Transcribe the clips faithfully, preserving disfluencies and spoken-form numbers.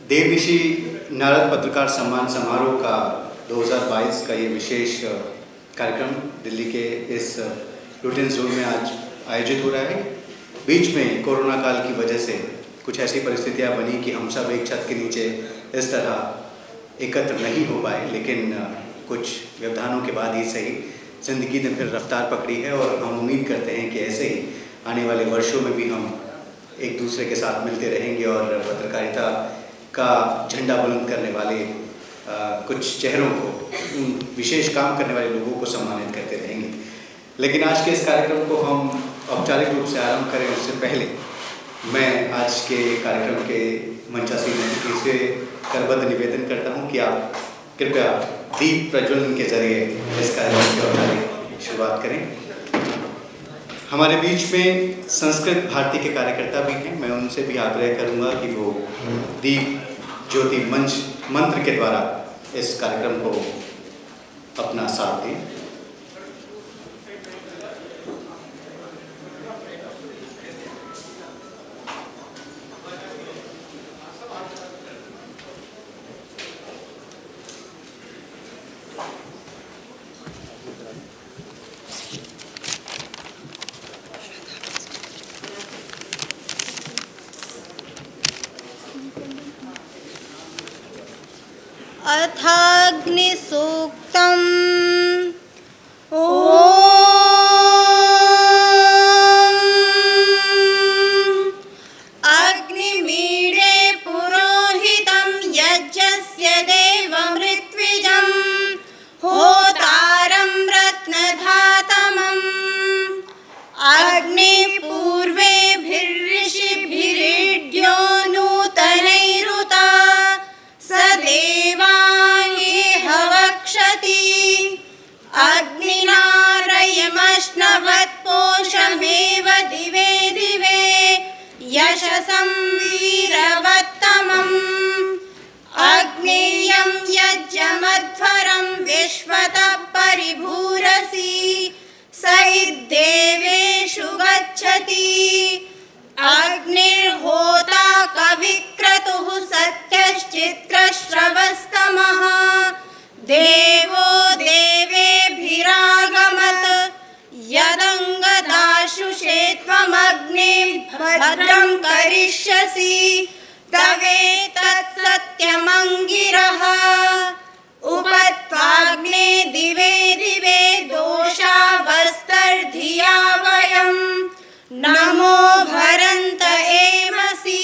देवऋषि नारद पत्रकार सम्मान समारोह का दो हज़ार बाईस का ये विशेष कार्यक्रम दिल्ली के इस लुटियंस जोन में आज आयोजित हो रहा है। बीच में कोरोना काल की वजह से कुछ ऐसी परिस्थितियां बनी कि हम सब एक छत के नीचे इस तरह एकत्र नहीं हो पाए, लेकिन कुछ व्यवधानों के बाद ही सही ज़िंदगी ने फिर रफ्तार पकड़ी है और हम उम्मीद करते हैं कि ऐसे ही आने वाले वर्षों में भी हम एक दूसरे के साथ मिलते रहेंगे और पत्रकारिता का झंडा बुलंद करने वाले आ, कुछ चेहरों को, विशेष काम करने वाले लोगों को सम्मानित करते रहेंगे। लेकिन आज के इस कार्यक्रम को हम औपचारिक रूप से आरंभ करें उससे पहले मैं आज के कार्यक्रम के मंचासीन अतिथि से करबद्ध निवेदन करता हूं कि आप कृपया दीप प्रज्वलन के जरिए इस कार्यक्रम की औपचारिक शुरुआत करें। हमारे बीच में संस्कृत भारती के कार्यकर्ता भी हैं, मैं उनसे भी आग्रह करूंगा कि वो दीप ज्योति मंच मंत्र के द्वारा इस कार्यक्रम को अपना साथ दें। अथाग्नि सूक्तम् ॐ अग्निमीडे पुरोहितं यज्ञस्य देवमृत्विजं होतारं रत्नधातमम् अग्निपूर्वेभिर्ऋषिभिरीड्यो नूतनैरुता स देवाङ्गेहवक्षति अग्निनारयमश्नवत्पोषमेव दिवे दिवे यशसं वीरवत्तमम् अग्नेयं यज्ञमध्वरं विश्वतः परिभूरसि स इद्देवेषु गच्छति अग्निर्होता कविक्रतुः सत्यश्चित्रश्रवस्तमः देवो देवेभिरागमत् यदङ्गदाशुषे त्वमग्ने भद्रं करिष्यसि तवेतत् सत्यमङ्गिरः उपत्वाग्ने दिवे दिवे दोषावस्तर्धिया वयम् नमो भरन्त एमसि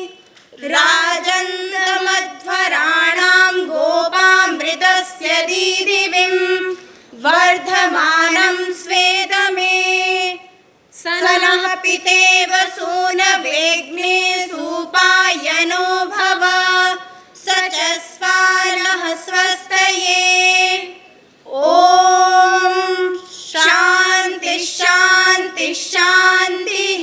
राजन्तमध्वराणां गोपामृतस्य दीदिविं वर्धमानं स्वेदमे सनः पितेव सूनवेग्ने सूपायनो भव स च स्वानः स्वस्तये। ॐ शान्ति शान्ति शान्तिः।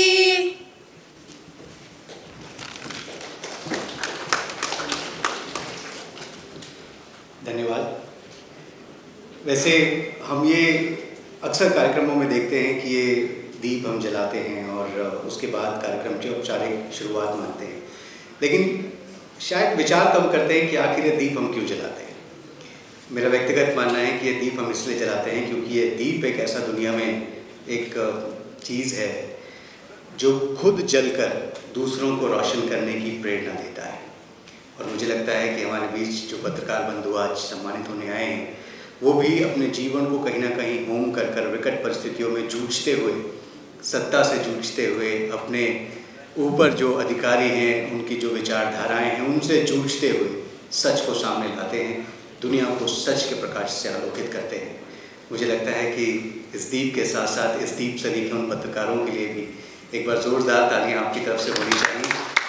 धन्यवाद। वैसे हम ये अक्सर कार्यक्रमों में देखते हैं कि ये दीप हम जलाते हैं और उसके बाद कार्यक्रम की औपचारिक शुरुआत मानते हैं, लेकिन शायद विचार कम करते हैं कि आखिर ये दीप हम क्यों जलाते हैं। मेरा व्यक्तिगत मानना है कि ये दीप हम इसलिए जलाते हैं क्योंकि ये दीप एक ऐसा दुनिया में एक चीज़ है जो खुद जलकर दूसरों को रोशन करने की प्रेरणा देता है। और मुझे लगता है कि हमारे बीच जो पत्रकार बंधु आज सम्मानित होने आए हैं वो भी अपने जीवन को कहीं ना कहीं होम कर कर विकट परिस्थितियों में जूझते हुए, सत्ता से जूझते हुए, अपने ऊपर जो अधिकारी हैं उनकी जो विचारधाराएं हैं उनसे जूझते हुए सच को सामने लाते हैं, दुनिया को सच के प्रकाश से आलोकित करते हैं। मुझे लगता है कि इस दीप के साथ साथ इस दीप से लिखे उन पत्रकारों के लिए भी एक बार जोरदार तालियां आपकी तरफ से होनी चाहिए।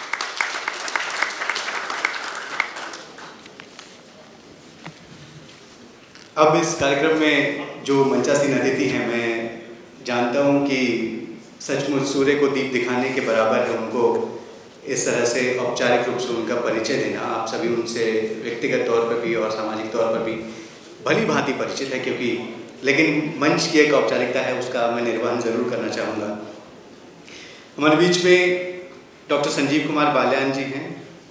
अब इस कार्यक्रम में जो मंचासीन अतिथि हैं, मैं जानता हूं कि सचमुच सूर्य को दीप दिखाने के बराबर है उनको इस तरह से औपचारिक रूप से उनका परिचय देना। आप सभी उनसे व्यक्तिगत तौर पर भी और सामाजिक तौर पर भी भली भांति परिचित है, क्योंकि लेकिन मंच की एक औपचारिकता है, उसका मैं निर्वहन ज़रूर करना चाहूँगा। हमारे बीच में डॉक्टर संजीव कुमार बाल्यान जी हैं,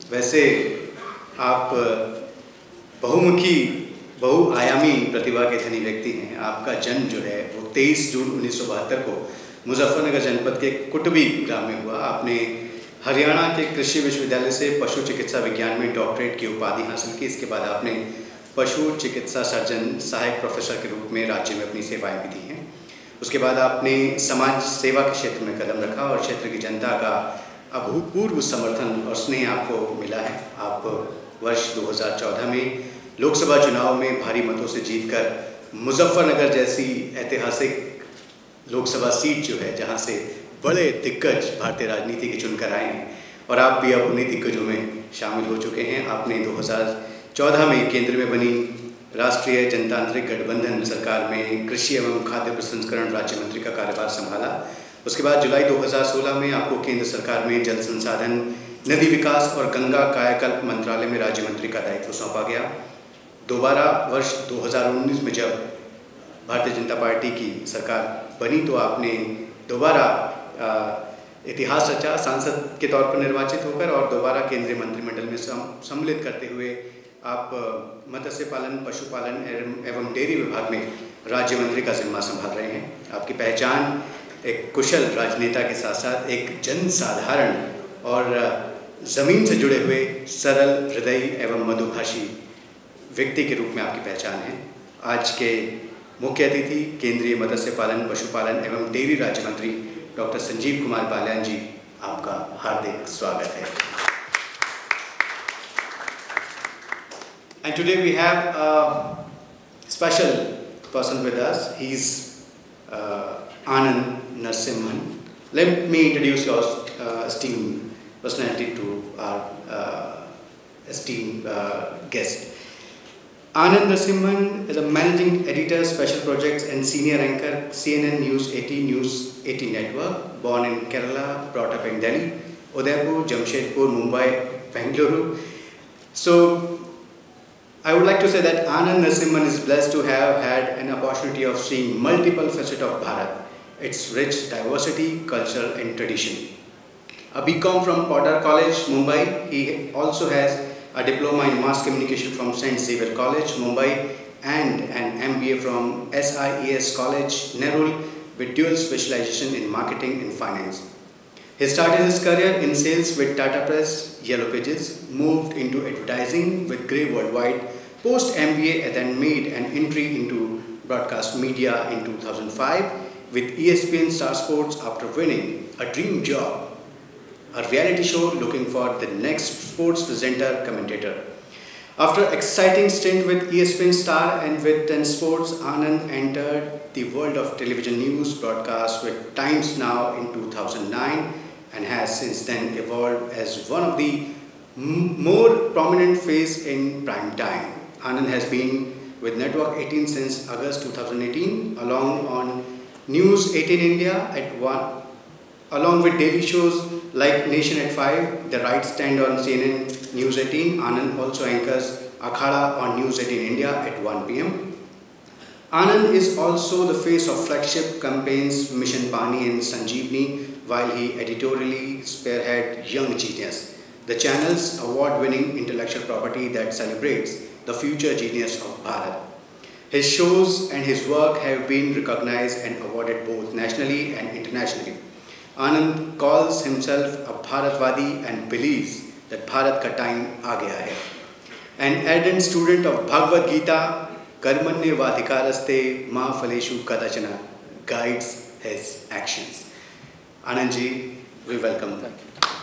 वैसे आप बहुमुखी बहुआयामी प्रतिभा के धनी व्यक्ति हैं। आपका जन्म जो है वो तेईस जून उन्नीस सौ बहत्तर को मुजफ्फरनगर जनपद के कुटबी ग्राम में हुआ। आपने हरियाणा के कृषि विश्वविद्यालय से पशु चिकित्सा विज्ञान में डॉक्टरेट की उपाधि हासिल की। इसके बाद आपने पशु चिकित्सा सर्जन सहायक प्रोफेसर के रूप में राज्य में अपनी सेवाएं भी दी हैं। उसके बाद आपने समाज सेवा के क्षेत्र में कदम रखा और क्षेत्र की जनता का अभूतपूर्व समर्थन और स्नेह आपको मिला है। आप वर्ष दो हज़ार चौदह में लोकसभा चुनाव में भारी मतों से जीतकर मुजफ्फरनगर जैसी ऐतिहासिक लोकसभा सीट जो है, जहां से बड़े दिग्गज भारतीय राजनीति के चुनकर आए हैं और आप भी अब उन्हीं दिग्गजों में शामिल हो चुके हैं। आपने दो हज़ार चौदह में केंद्र में बनी राष्ट्रीय जनतांत्रिक गठबंधन सरकार में कृषि एवं खाद्य प्रसंस्करण राज्य मंत्री का कार्यभार संभाला। उसके बाद जुलाई दो हज़ार सोलह में आपको केंद्र सरकार में जल संसाधन, नदी विकास और गंगा कायाकल्प मंत्रालय में राज्य मंत्री का दायित्व सौंपा गया। दोबारा वर्ष दो हज़ार उन्नीस में जब भारतीय जनता पार्टी की सरकार बनी तो आपने दोबारा इतिहास रचा, सांसद के तौर पर निर्वाचित होकर, और दोबारा केंद्रीय मंत्रिमंडल में सम्मिलित करते हुए आप मत्स्य पालन, पशुपालन एवं डेयरी विभाग में राज्य मंत्री का जिम्मा संभाल रहे हैं। आपकी पहचान एक कुशल राजनेता के साथ साथ एक जनसाधारण और ज़मीन से जुड़े हुए सरल हृदयी एवं मधुभाषी व्यक्ति के रूप में आपकी पहचान है। आज के मुख्य अतिथि केंद्रीय मत्स्य पालन, पशुपालन एवं डेयरी राज्य मंत्री डॉक्टर संजीव कुमार बालियान जी, आपका हार्दिक स्वागत है। And today we have a special person with us. He's uh, Anand Narasimhan. Let me introduce your uh, esteemed personality to our uh, esteemed uh, guest. Anand Narasimhan is a managing editor, special projects and senior anchor, C N N News eighteen News eighteen Network. Born in Kerala, brought up in Delhi, Udaipur, Jamshedpur, Mumbai, Bengaluru. So I would like to say that Anand Narasimhan is blessed to have had an opportunity of seeing multiple facets of Bharat, its rich diversity, culture and tradition. A B Com from Potter College, Mumbai. He also has a diploma in mass communication from Saint Xavier College, Mumbai, and an M B A from S I E S College, Nerul, with dual specialization in marketing and finance. He started his career in sales with Tata Press, Yellow Pages, moved into advertising with Grey Worldwide, post M B A, and then made an entry into broadcast media in two thousand five with E S P N Star Sports after winning a dream job, a reality show looking for the next sports presenter commentator. After exciting stint with E S P N Star and with Ten Sports, Anand entered the world of television news broadcast with Times Now in two thousand nine and has since then evolved as one of the m more prominent face in prime time. Anand has been with Network eighteen since August two thousand eighteen, along on News eighteen India at one, along with daily shows like Nation at five, The Right Stand on C N N News eighteen. Anand also anchors Akhada on News eighteen India at one P M Anand is also the face of flagship campaigns Mission Pani and Sanjeevani, while he editorially spearhead Young Genius, the channel's award-winning intellectual property that celebrates the future genius of Bharat. His shows and his work have been recognized and awarded both nationally and internationally. Anand calls himself a Bharatvadi and believes that Bharat ka time aa gaya hai. An ardent student of Bhagavad Gita, Karmanye Vadhikaraste Ma Phaleshu Kadachana, guides his actions. Anand ji, we welcome you.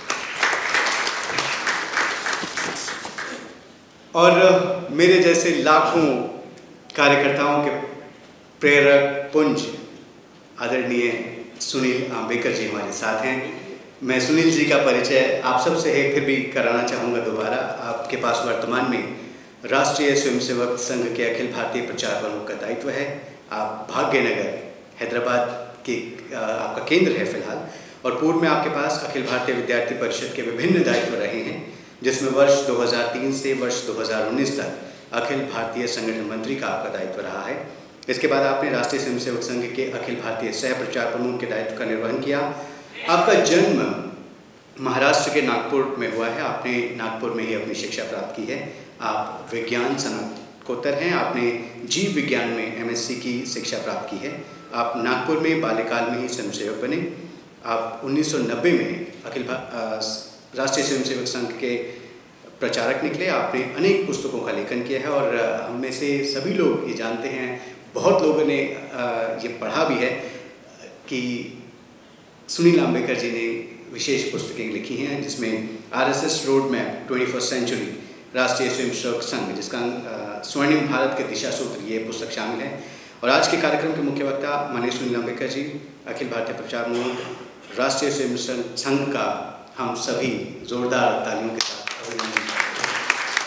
और मेरे जैसे लाखों कार्यकर्ताओं के प्रेरक पुंज आदरणीय सुनील आंबेकर जी हमारे साथ हैं। मैं सुनील जी का परिचय आप सबसे एक फिर भी कराना चाहूँगा दोबारा। आपके पास वर्तमान में राष्ट्रीय स्वयंसेवक संघ के अखिल भारतीय प्रचार प्रमुख का दायित्व है। आप भाग्यनगर हैदराबाद के आपका केंद्र है फिलहाल, और पूर्व में आपके पास अखिल भारतीय विद्यार्थी परिषद के विभिन्न दायित्व रहे हैं, जिसमें वर्ष दो हज़ार तीन से वर्ष दो हज़ार उन्नीस तक अखिल भारतीय संगठन मंत्री का आपका दायित्व रहा है। इसके बाद आपने राष्ट्रीय स्वयंसेवक संघ के अखिल भारतीय सह प्रचार प्रमुख के दायित्व का निर्वहन किया। आपका जन्म महाराष्ट्र के नागपुर में हुआ है। आपने नागपुर में ही अपनी शिक्षा प्राप्त की है। आप विज्ञान स्नातकोत्तर हैं। आपने जीव विज्ञान में एमएससी की शिक्षा प्राप्त की है। आप नागपुर में बाल्यकाल में ही स्वयंसेवक बने। आप उन्नीस सौ नब्बे में अखिल राष्ट्रीय स्वयंसेवक संघ के प्रचारक निकले। आपने अनेक पुस्तकों का लेखन किया है और हम में से सभी लोग ये जानते हैं, बहुत लोगों ने ये पढ़ा भी है कि सुनील अंबेडकर जी ने विशेष पुस्तकें लिखी हैं, जिसमें RSS road map twenty first century Rashtriya Swayamsevak संघ, जिसका स्वर्णिम भारत के दिशा सूत्र, ये पुस्तक शामिल है। और आज के कार्यक्रम के मुख्य वक्ता माननीय सुनील अंबेडकर जी, अखिल भारतीय प्रचार मोर्चा राष्ट्रीय स्वयंसेवक संघ का हम सभी जोरदार तालियों के साथ अभिनंदन करते हैं।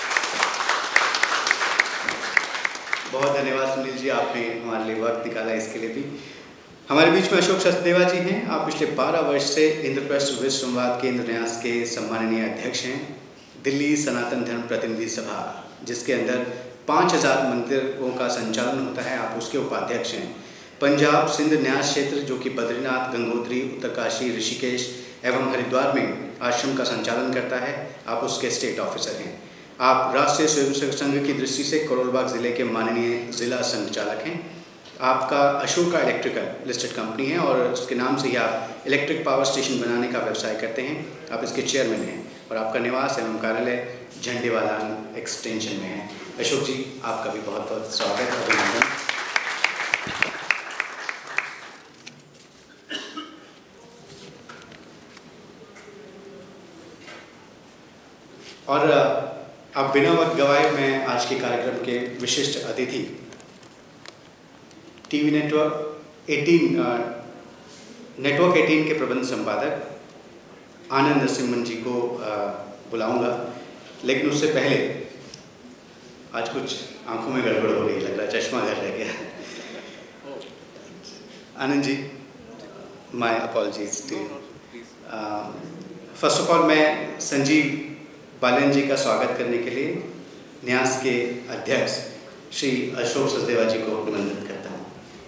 बहुत धन्यवाद सुनील जी, आपने हमारे लिए वक्त निकाला इसके लिए भी। हमारे बीच में अशोक सचदेवा जी हैं। आप पिछले बारह वर्ष से इंद्रप्रस्थ विश्व संवाद केंद्र न्यास के सम्माननीय अध्यक्ष हैं। दिल्ली सनातन धर्म प्रतिनिधि सभा, जिसके अंदर पाँच हज़ार मंदिरों का संचालन होता है, आप उसके उपाध्यक्ष हैं। पंजाब सिंध न्यास क्षेत्र, जो कि बद्रीनाथ, गंगोत्री, उत्तरकाशी, ऋषिकेश एवं हरिद्वार में आश्रम का संचालन करता है, आप उसके स्टेट ऑफिसर हैं। आप राष्ट्रीय स्वयंसेवक संघ की दृष्टि से करोलबाग जिले के माननीय जिला संचालक हैं। आपका अशोका इलेक्ट्रिकल लिस्टेड कंपनी है और उसके नाम से ही आप इलेक्ट्रिक पावर स्टेशन बनाने का व्यवसाय करते हैं। आप इसके चेयरमैन हैं और आपका निवास एवं कार्यालय झंडेवाला एक्सटेंशन में है। अशोक जी, आपका भी बहुत बहुत स्वागत है, अभिनंदन। और अब बिना वक्त गवाए मैं आज के कार्यक्रम के विशिष्ट अतिथि टीवी नेटवर्क अठारह नेटवर्क अठारह के प्रबंध संपादक आनंद नरसिम्हन जी को बुलाऊंगा, लेकिन उससे पहले आज कुछ आंखों में गड़बड़ हो रही, लग रहा है चश्मा घर रह गया। Anand ji, my apologies to you. First of all मैं संजीव बालन जी का स्वागत करने के लिए न्यास के अध्यक्ष श्री अशोक सचदेवा जी को अभिनंदन करता हूँ।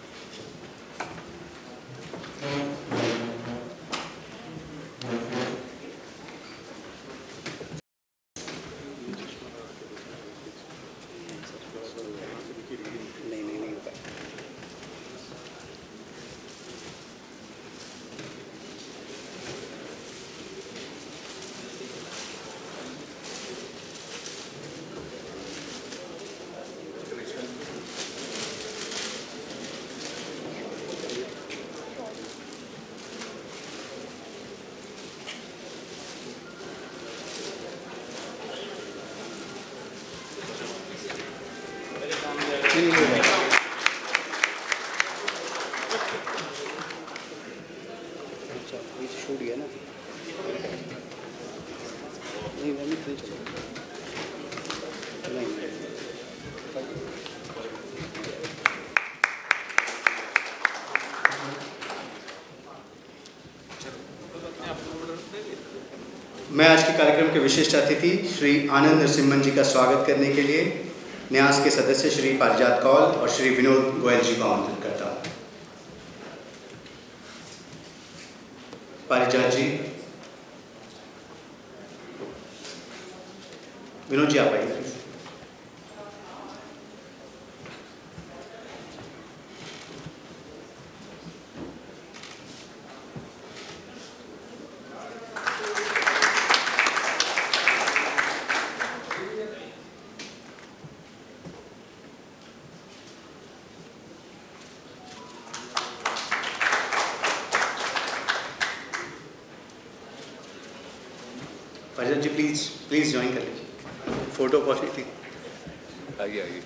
मैं आज के कार्यक्रम के विशिष्ट अतिथि श्री आनंद नरसिम्हन जी का स्वागत करने के लिए न्यास के सदस्य श्री पारिजात कौल और श्री विनोद गोयल जी को आमंत्रित करता हूँ। पारिजात जी, विनोद जी आप आइए। पारिजात जी प्लीज प्लीज ज्वाइन कर लीजिए, फोटो पॉजिटिव आगे आगे।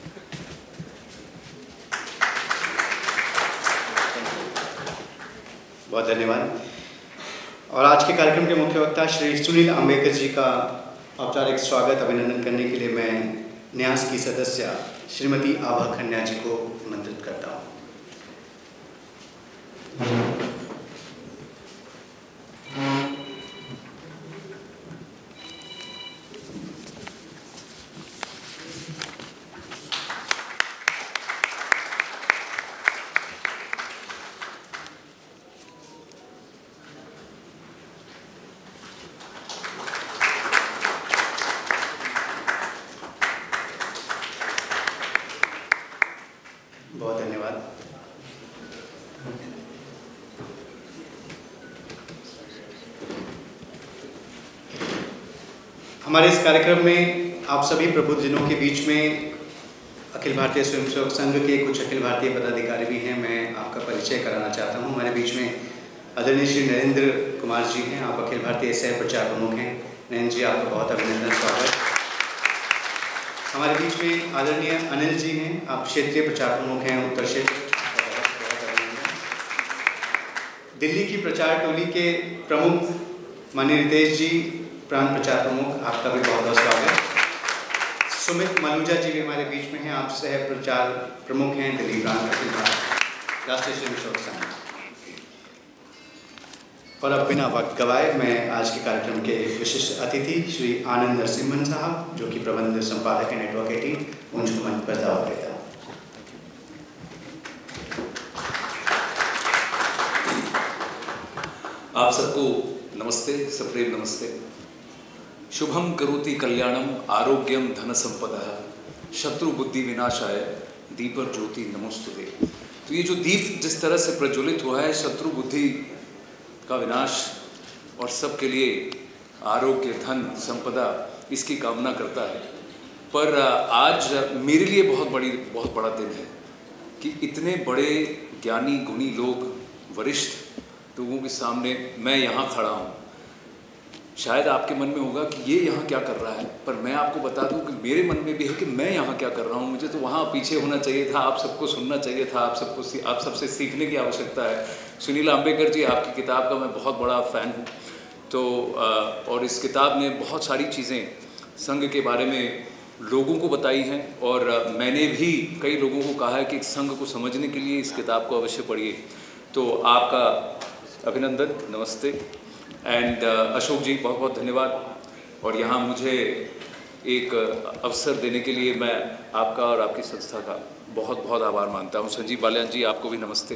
बहुत धन्यवाद। और आज के कार्यक्रम के मुख्य वक्ता श्री सुनील अंबेडकर जी का औपचारिक स्वागत अभिनंदन करने के लिए मैं न्यास की सदस्य श्रीमती आभा खन्ना जी को आमंत्रित करता हूँ। हमारे इस कार्यक्रम में आप सभी प्रबुद्धजनों के बीच में अखिल भारतीय स्वयंसेवक संघ के कुछ अखिल भारतीय पदाधिकारी भी हैं। मैं आपका परिचय कराना चाहता हूं। हमारे बीच में आदरणीय श्री नरेंद्र कुमार जी हैं। आप अखिल भारतीय सह प्रचार प्रमुख हैं। नरेंद्र जी, आपका बहुत अभिनंदन, स्वागत। हमारे बीच में आदरणीय अनिल जी हैं। आप क्षेत्रीय प्रचार प्रमुख हैं उत्तर क्षेत्र। दिल्ली की प्रचार टोली के प्रमुख माननीय रितेश जी, प्रांत प्रचार प्रमुख, आपका भी बहुत बहुत स्वागत। सुमित मलूजा जी भी हमारे बीच में हैं। आप सह प्रचार प्रमुख हैं दिल्ली प्रांत अखिल भारत राष्ट्रीय स्वयंसेवक संघ। और अब बिना वक्त गवाए मैं आज के कार्यक्रम के विशिष्ट अतिथि श्री आनंद नरसिम्हन साहब, जो कि प्रबंध संपादक है नेटवर्क एटीन, उनको मंच पर दावत देता हूँ। आप सबको नमस्ते, सप्रेम नमस्ते। शुभम करोति कल्याणम आरोग्यम धन संपदा शत्रु बुद्धि विनाशाय दीपर ज्योति नमोस्तुते। तो ये जो दीप जिस तरह से प्रज्वलित हुआ है, शत्रु बुद्धि का विनाश और सबके लिए आरोग्य धन संपदा, इसकी कामना करता है। पर आज मेरे लिए बहुत बड़ी बहुत बड़ा दिन है कि इतने बड़े ज्ञानी गुणी लोग, वरिष्ठ लोगों के सामने मैं यहाँ खड़ा हूँ। शायद आपके मन में होगा कि ये यहाँ क्या कर रहा है, पर मैं आपको बता दूं कि मेरे मन में भी है कि मैं यहाँ क्या कर रहा हूँ। मुझे तो वहाँ पीछे होना चाहिए था, आप सबको सुनना चाहिए था, आप सबको आप सबसे सीखने की आवश्यकता है। सुनील अम्बेकर जी, आपकी किताब का मैं बहुत बड़ा फ़ैन हूँ। तो और इस किताब ने बहुत सारी चीज़ें संघ के बारे में लोगों को बताई हैं, और मैंने भी कई लोगों को कहा है कि संघ को समझने के लिए इस किताब को अवश्य पढ़िए। तो आपका अभिनंदन, नमस्ते। एंड uh, अशोक जी, बहुत बहुत धन्यवाद। और यहाँ मुझे एक अवसर देने के लिए मैं आपका और आपकी संस्था का बहुत बहुत आभार मानता हूँ। संजीव बालियान जी, आपको भी नमस्ते।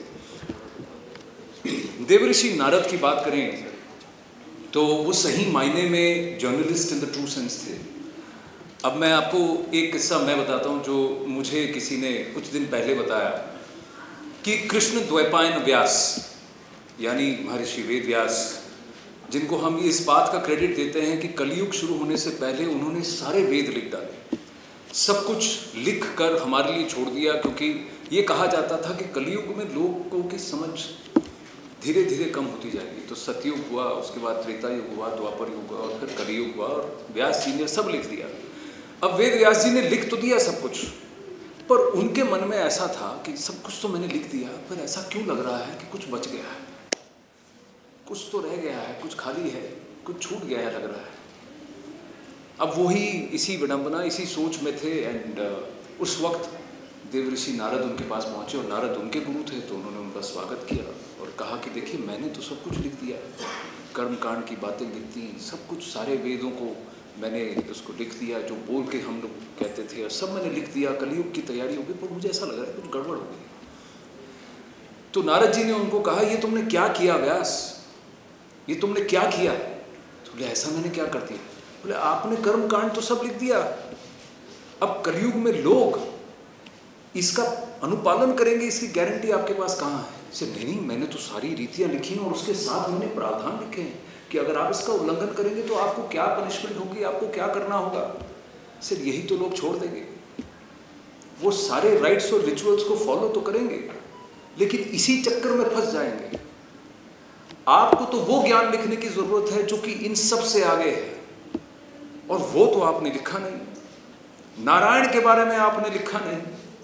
देवऋषि नारद की बात करें तो वो सही मायने में journalist in the true sense थे। अब मैं आपको एक किस्सा मैं बताता हूँ जो मुझे किसी ने कुछ दिन पहले बताया कि कृष्ण द्वैपायन व्यास, यानी महर्षि वेद व्यास, जिनको हम इस बात का क्रेडिट देते हैं कि कलयुग शुरू होने से पहले उन्होंने सारे वेद लिख डाले, सब कुछ लिख कर हमारे लिए छोड़ दिया। क्योंकि ये कहा जाता था कि कलयुग में लोगों की समझ धीरे धीरे कम होती जाएगी। तो सतयुग हुआ, उसके बाद त्रेता युग हुआ, द्वापर युग हुआ, और फिर कलयुग हुआ, और व्यास जी ने सब लिख दिया। अब वेद व्यास जी ने लिख तो दिया सब कुछ, पर उनके मन में ऐसा था कि सब कुछ तो मैंने लिख दिया, पर ऐसा क्यों लग रहा है कि कुछ बच गया है, कुछ तो रह गया है, कुछ खाली है, कुछ छूट गया है, लग रहा है। अब वही इसी विडंबना, इसी सोच में थे। एंड uh, उस वक्त देवऋषि नारद उनके पास पहुंचे, और नारद उनके गुरु थे, तो उन्होंने उनका स्वागत किया और कहा कि देखिए, मैंने तो सब कुछ लिख दिया, कर्मकांड की बातें लिख दी, सब कुछ, सारे वेदों को मैंने उसको लिख दिया, जो बोल के हम लोग कहते थे, और सब मैंने लिख दिया। कलयुग की तैयारी हो गई, पर मुझे ऐसा लग रहा है कुछ गड़बड़ हो गई। तो नारद जी ने उनको कहा, ये तुमने क्या किया व्यास, ये तुमने क्या किया? तो बोले, ऐसा मैंने क्या कर दिया? बोले, आपने कर्म कांड तो सब लिख दिया, अब कलयुग में लोग इसका अनुपालन करेंगे, इसकी गारंटी आपके पास कहाँ है? से नहीं नहीं, मैंने तो सारी रीतियां लिखी हैं, और उसके साथ मैंने प्रावधान लिखे हैं कि अगर आप इसका उल्लंघन करेंगे तो आपको क्या पनिशमेंट होगी, आपको क्या करना होगा। सिर्फ यही तो लोग छोड़ देंगे, वो सारे राइट्स और रिचुअल्स को फॉलो तो करेंगे, लेकिन इसी चक्कर में फंस जाएंगे। आपको तो वो ज्ञान लिखने की जरूरत है जो कि इन सब से आगे है, और वो तो आपने लिखा नहीं। नारायण के बारे में आपने लिखा नहीं।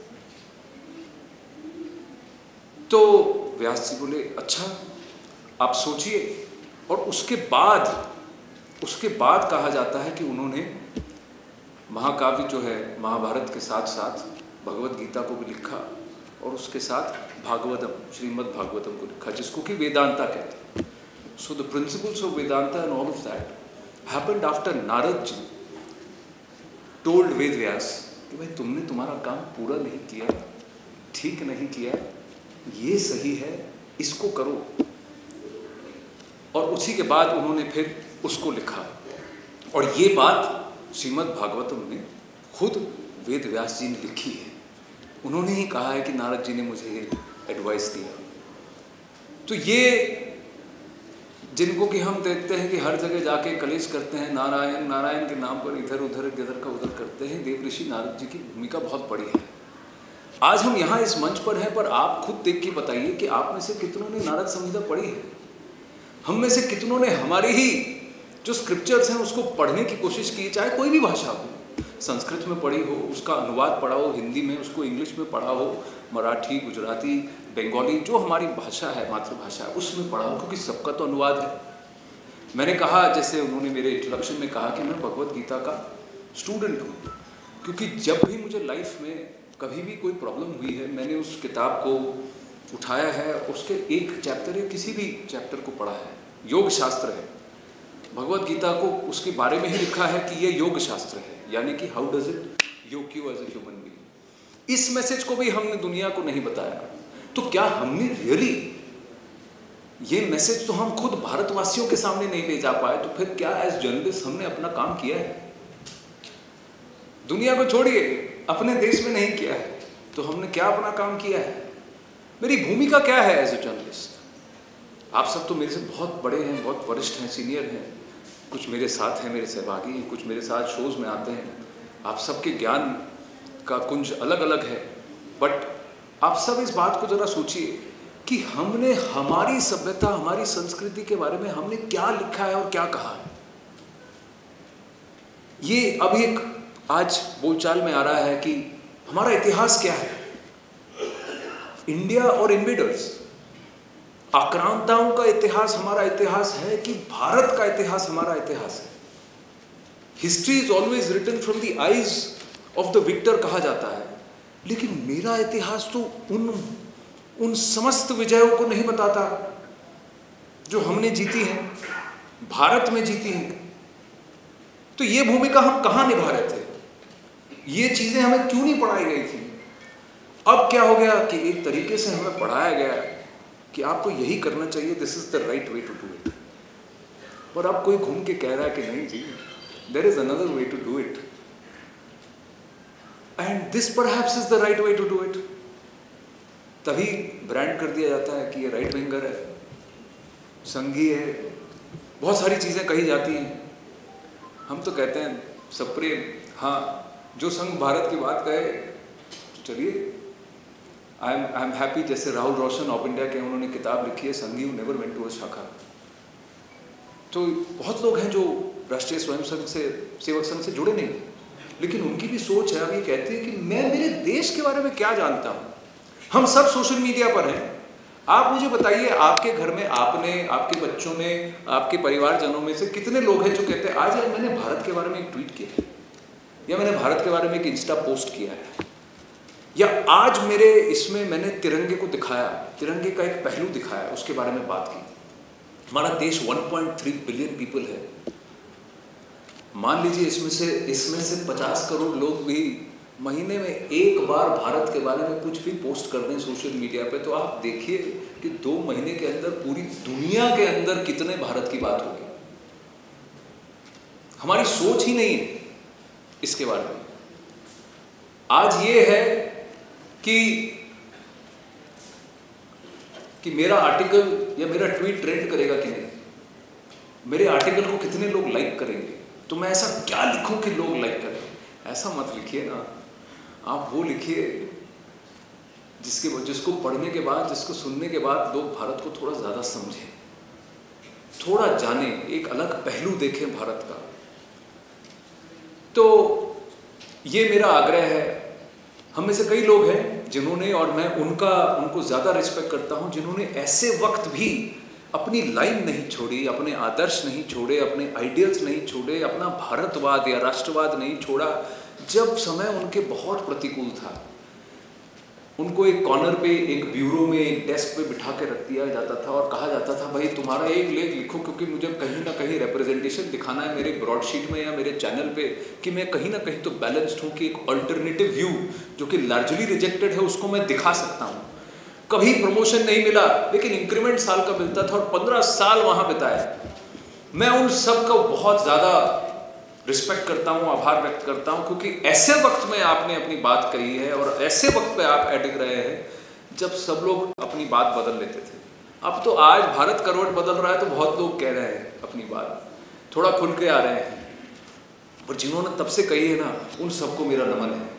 तो व्यास जी बोले, अच्छा आप सोचिए। और उसके बाद उसके बाद कहा जाता है कि उन्होंने महाकाव्य जो है महाभारत के साथ साथ भगवत गीता को भी लिखा, और उसके साथ भागवतम, श्रीमद् भागवतम को लिखा, जिसको कि वेदांता कहते हैं। So the principles of Vedanta and all of that happened after Narad ji told Ved Vyas कि भाई, तुमने तुम्हारा काम पूरा नहीं किया, ठीक नहीं किया, ये सही है, इसको करो। और उसी के बाद उन्होंने फिर उसको लिखा, और ये बात श्रीमद् भागवतम में खुद वेद व्यास जी ने लिखी है। उन्होंने ही कहा है कि नारद जी ने मुझे एडवाइस दिया। तो ये जिनको कि हम देखते हैं कि हर जगह जाके कलेश करते हैं, नारायण नारायण के नाम पर इधर उधर इधर का उधर करते हैं, देव ऋषि नारद जी की भूमिका बहुत बड़ी है। आज हम यहाँ इस मंच पर हैं, पर आप खुद देख के बताइए कि आप में से कितनों ने नारद संहिता पढ़ी है? हम में से कितनों ने हमारी ही जो स्क्रिप्चर्स हैं उसको पढ़ने की कोशिश की, चाहे कोई भी भाषा हो, संस्कृत में पढ़ी हो, उसका अनुवाद पढ़ा हो, हिंदी में उसको इंग्लिश में पढ़ा हो, मराठी, गुजराती, बंगाली, जो हमारी भाषा है, मातृभाषा है, उसमें पढ़ा हो, क्योंकि सबका तो अनुवाद है। मैंने कहा, जैसे उन्होंने मेरे इंट्रोडक्शन में कहा कि मैं भगवत गीता का स्टूडेंट हूँ, क्योंकि जब भी मुझे लाइफ में कभी भी कोई प्रॉब्लम हुई है, मैंने उस किताब को उठाया है, उसके एक चैप्टर या किसी भी चैप्टर को पढ़ा है। योग शास्त्र है, भगवत गीता को उसके बारे में ही लिखा है कि ये योग शास्त्र है, यानी कि how does it yoke you as a human being. इस मैसेज को भी हमने दुनिया को नहीं बताया, तो क्या हमने रियली ये मैसेज तो हम खुद भारतवासियों के सामने नहीं ले जा पाए, तो फिर क्या एज जर्नलिस्ट हमने अपना काम किया है? दुनिया को छोड़िए, अपने देश में नहीं किया है, तो हमने क्या अपना काम किया है? मेरी भूमिका क्या है एज ए जर्नलिस्ट? आप सब तो मेरे से बहुत बड़े हैं, बहुत वरिष्ठ हैं, सीनियर हैं, कुछ मेरे साथ हैं, मेरे सहभागी हैं, कुछ मेरे साथ शोज में आते हैं। आप सबके ज्ञान का कुंज अलग अलग है, बट आप सब इस बात को जरा सोचिए कि हमने हमारी सभ्यता, हमारी संस्कृति के बारे में हमने क्या लिखा है और क्या कहा है। ये अब एक आज बोलचाल में आ रहा है कि हमारा इतिहास क्या है। इंडिया और इन्वेडर्स, आक्रांताओं का इतिहास हमारा इतिहास है कि भारत का इतिहास हमारा इतिहास है? History is always written from the eyes of the victor कहा जाता है, लेकिन मेरा इतिहास तो उन उन समस्त विजयों को नहीं बताता जो हमने जीती हैं, भारत में जीती हैं। तो ये भूमिका हम कहाँ निभा रहे थे? ये चीजें हमें क्यों नहीं पढ़ाई गई थी? अब क्या हो गया कि एक तरीके से हमें पढ़ाया गया कि आपको यही करना चाहिए, this is the right way to do it. पर अब कोई घूम के कह रहा है कि नहीं जी, there is another way to do it, and this perhaps is the right way to do it. तभी ब्रांड कर दिया जाता है कि ये राइट विंगर है, संघी है, बहुत सारी चीजें कही जाती हैं। हम तो कहते हैं सप्रेम, हाँ, जो संघ भारत की बात कहे तो चलिए, I am I am happy. जैसे राहुल रोशन ऑफ इंडिया के, उन्होंने किताब लिखी है Sanghi who never went to a shakha. तो बहुत लोग हैं जो राष्ट्रीय स्वयं संघ से, सेवक संघ से जुड़े नहीं, लेकिन उनकी भी सोच है। अब ये कहते हैं कि मैं मेरे देश के बारे में क्या जानता हूँ। हम सब सोशल मीडिया पर हैं, आप मुझे बताइए, आपके घर में आपने, आपके बच्चों ने, आपके परिवारजनों में से कितने लोग हैं जो कहते हैं आज यार मैंने भारत के बारे में एक ट्वीट किया है, या मैंने भारत के बारे में एक इंस्टा पोस्ट किया है, या आज मेरे इसमें मैंने तिरंगे को दिखाया, तिरंगे का एक पहलू दिखाया, उसके बारे में बात की। हमारा देश one point three billion people है। मान लीजिए इसमें से इसमें से पचास करोड़ लोग भी महीने में एक बार भारत के बारे में कुछ भी पोस्ट कर दें सोशल मीडिया पे, तो आप देखिए कि दो महीने के अंदर पूरी दुनिया के अंदर कितने भारत की बात होगी। हमारी सोच ही नहीं है इसके बारे में। आज ये है कि कि मेरा आर्टिकल या मेरा ट्वीट ट्रेंड करेगा कि नहीं, मेरे आर्टिकल को कितने लोग लाइक करेंगे, तो मैं ऐसा क्या लिखूं कि लोग लाइक करें। ऐसा मत लिखिए ना, आप वो लिखिए जिसके जिसको पढ़ने के बाद, जिसको सुनने के बाद लोग भारत को थोड़ा ज़्यादा समझें, थोड़ा जाने, एक अलग पहलू देखें भारत का। तो ये मेरा आग्रह है। हम में से कई लोग हैं जिन्होंने, और मैं उनका उनको ज़्यादा रिस्पेक्ट करता हूँ, जिन्होंने ऐसे वक्त भी अपनी लाइन नहीं छोड़ी, अपने आदर्श नहीं छोड़े, अपने आइडियल्स नहीं छोड़े, अपना भारतवाद या राष्ट्रवाद नहीं छोड़ा, जब समय उनके बहुत प्रतिकूल था। उनको एक कॉर्नर पे, एक ब्यूरो में, एक डेस्क पे बिठा के रख दिया जाता था और कहा जाता था भाई तुम्हारा एक लेख लिखो, क्योंकि मुझे कहीं ना कहीं रिप्रेजेंटेशन दिखाना है मेरे ब्रॉडशीट में या मेरे चैनल पे कि मैं कहीं ना कहीं तो बैलेंस्ड हूँ, कि एक अल्टरनेटिव व्यू जो कि लार्जली रिजेक्टेड है उसको मैं दिखा सकता हूँ। कभी प्रमोशन नहीं मिला, लेकिन इंक्रीमेंट साल का मिलता था और पंद्रह साल वहाँ बिताए। मैं उन सब का बहुत ज़्यादा रिस्पेक्ट करता हूँ, आभार व्यक्त करता हूँ, क्योंकि ऐसे वक्त में आपने अपनी बात कही है और ऐसे वक्त पे आप अटक रहे हैं जब सब लोग अपनी बात बदल लेते थे। अब तो आज भारत करवट बदल रहा है तो बहुत लोग कह रहे हैं अपनी बात, थोड़ा खुल के आ रहे हैं, पर जिन्होंने तब से कही है ना, उन सबको मेरा नमन है,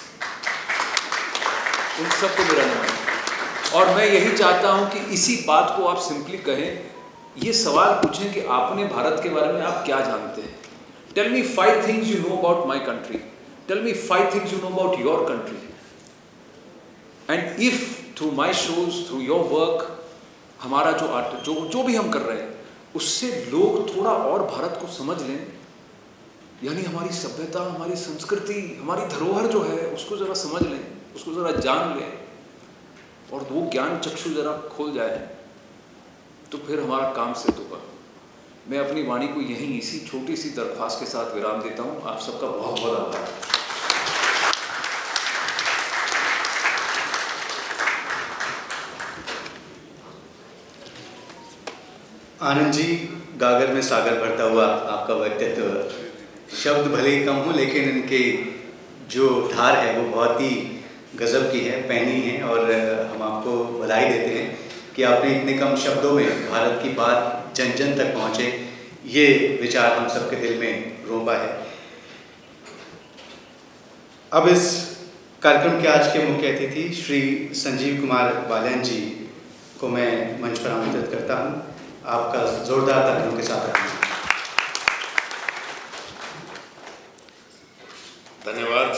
उन सबको मेरा नमन है। और मैं यही चाहता हूं कि इसी बात को आप सिंपली कहें, ये सवाल पूछें कि आपने भारत के बारे में आप क्या जानते हैं। Tell me five things you know about my country, tell me five things you know about your country, and if through my shows, through your work, हमारा जो आर्ट, जो जो भी हम कर रहे हैं, उससे लोग थोड़ा और भारत को समझ लें, यानी हमारी सभ्यता, हमारी संस्कृति, हमारी धरोहर जो है उसको ज़रा समझ लें, उसको ज़रा जान लें, और वो ज्ञान चक्षु ज़रा खोल जाए, तो फिर हमारा काम सिद्ध होगा। मैं अपनी वाणी को यहीं इसी छोटी सी दरख्वास्त के साथ विराम देता हूँ। आप सबका बहुत बहुत आभार। आनंद जी, गागर में सागर भरता हुआ आपका व्यक्तित्व, शब्द भले ही कम हो लेकिन इनकी जो धार है वो बहुत ही गजब की है, पैनी है, और हम आपको बधाई देते हैं कि आपने इतने कम शब्दों में भारत की बात जन जन तक पहुँचे, ये विचार हम सबके दिल में रोंबा है। अब इस कार्यक्रम के आज के मुख्य अतिथि श्री संजीव कुमार बालियान जी को मैं मंच पर आमंत्रित करता हूँ। आपका जोरदार तालियों के साथ रखें। धन्यवाद।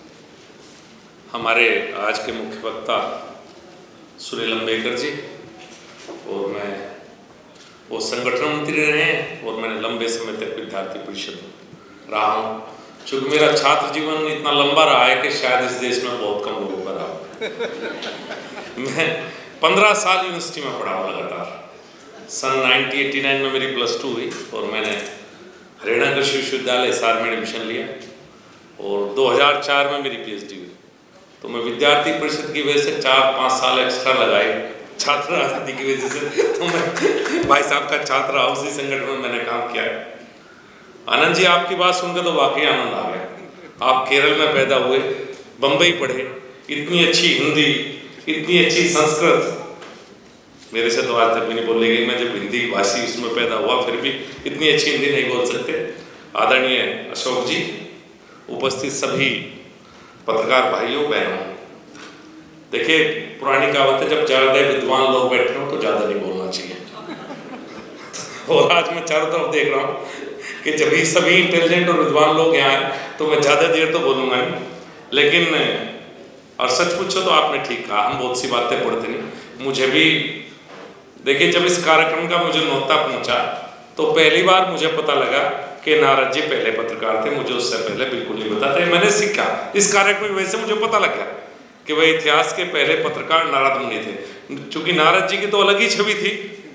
हमारे आज के मुख्य वक्ता सुनील अंबेडकर जी, और मैं वो संगठन मंत्री रहे हैं और मैंने लंबे समय तक विद्यार्थी परिषद रहा हूँ। चूँकि मेरा छात्र जीवन इतना लंबा रहा है कि शायद इस देश में बहुत कम लोगों का रहा। मैं पंद्रह साल यूनिवर्सिटी में पढ़ा हूँ लगातार। सन नाइनटीन एटी नाइन में मेरी प्लस टू हुई और मैंने हरियाणा कृषि विश्वविद्यालय हिसार में एडमिशन लिया, और दो हज़ार चार में मेरी पीएचडी हुई। तो मैं विद्यार्थी परिषद की वजह से चार पाँच साल एक्स्ट्रा लगाए छात्र राजनीति की वजह से, तो मैं भाई साहब का छात्र रहा, उसी संगठन में मैंने काम किया है। आनंद जी, आपकी बात सुनकर तो वाकई आनंद आ गया। आप केरल में पैदा हुए, बम्बई पढ़े, इतनी अच्छी हिंदी, इतनी अच्छी संस्कृत, मेरे से तो आज तक भी नहीं बोल गई। मैं जब हिंदी भाषी उसमें पैदा हुआ, फिर भी इतनी अच्छी हिंदी नहीं बोल सकते। आदरणीय अशोक जी, उपस्थित सभी पत्रकार भाइयों बहनों, देखिए पुरानी कहावत है, जब ज़्यादा विद्वान लोग बैठे हो तो ज़्यादा नहीं बोलना चाहिए। और आज मैं चारों तरफ देख रहा हूँ कि जब भी सभी इंटेलिजेंट और विद्वान लोग यहाँ आए तो मैं ज़्यादा देर तो बोलूँगा नहीं, लेकिन और सच पूछो तो आपने ठीक कहा, हम बहुत सी बातें पढ़ते नहीं। मुझे भी देखिए, जब इस कार्यक्रम का मुझे न्योता पहुँचा तो पहली बार मुझे पता लगा कि नारद जी पहले पत्रकार थे। मुझे उससे पहले बिल्कुल नहीं पता था। मैंने सीखा इस कार्यक्रम की वजह से, मुझे पता लग गया कि वह इतिहास के पहले पत्रकार नारद मुनि थे। चूँकि नारद जी की तो अलग ही छवि थी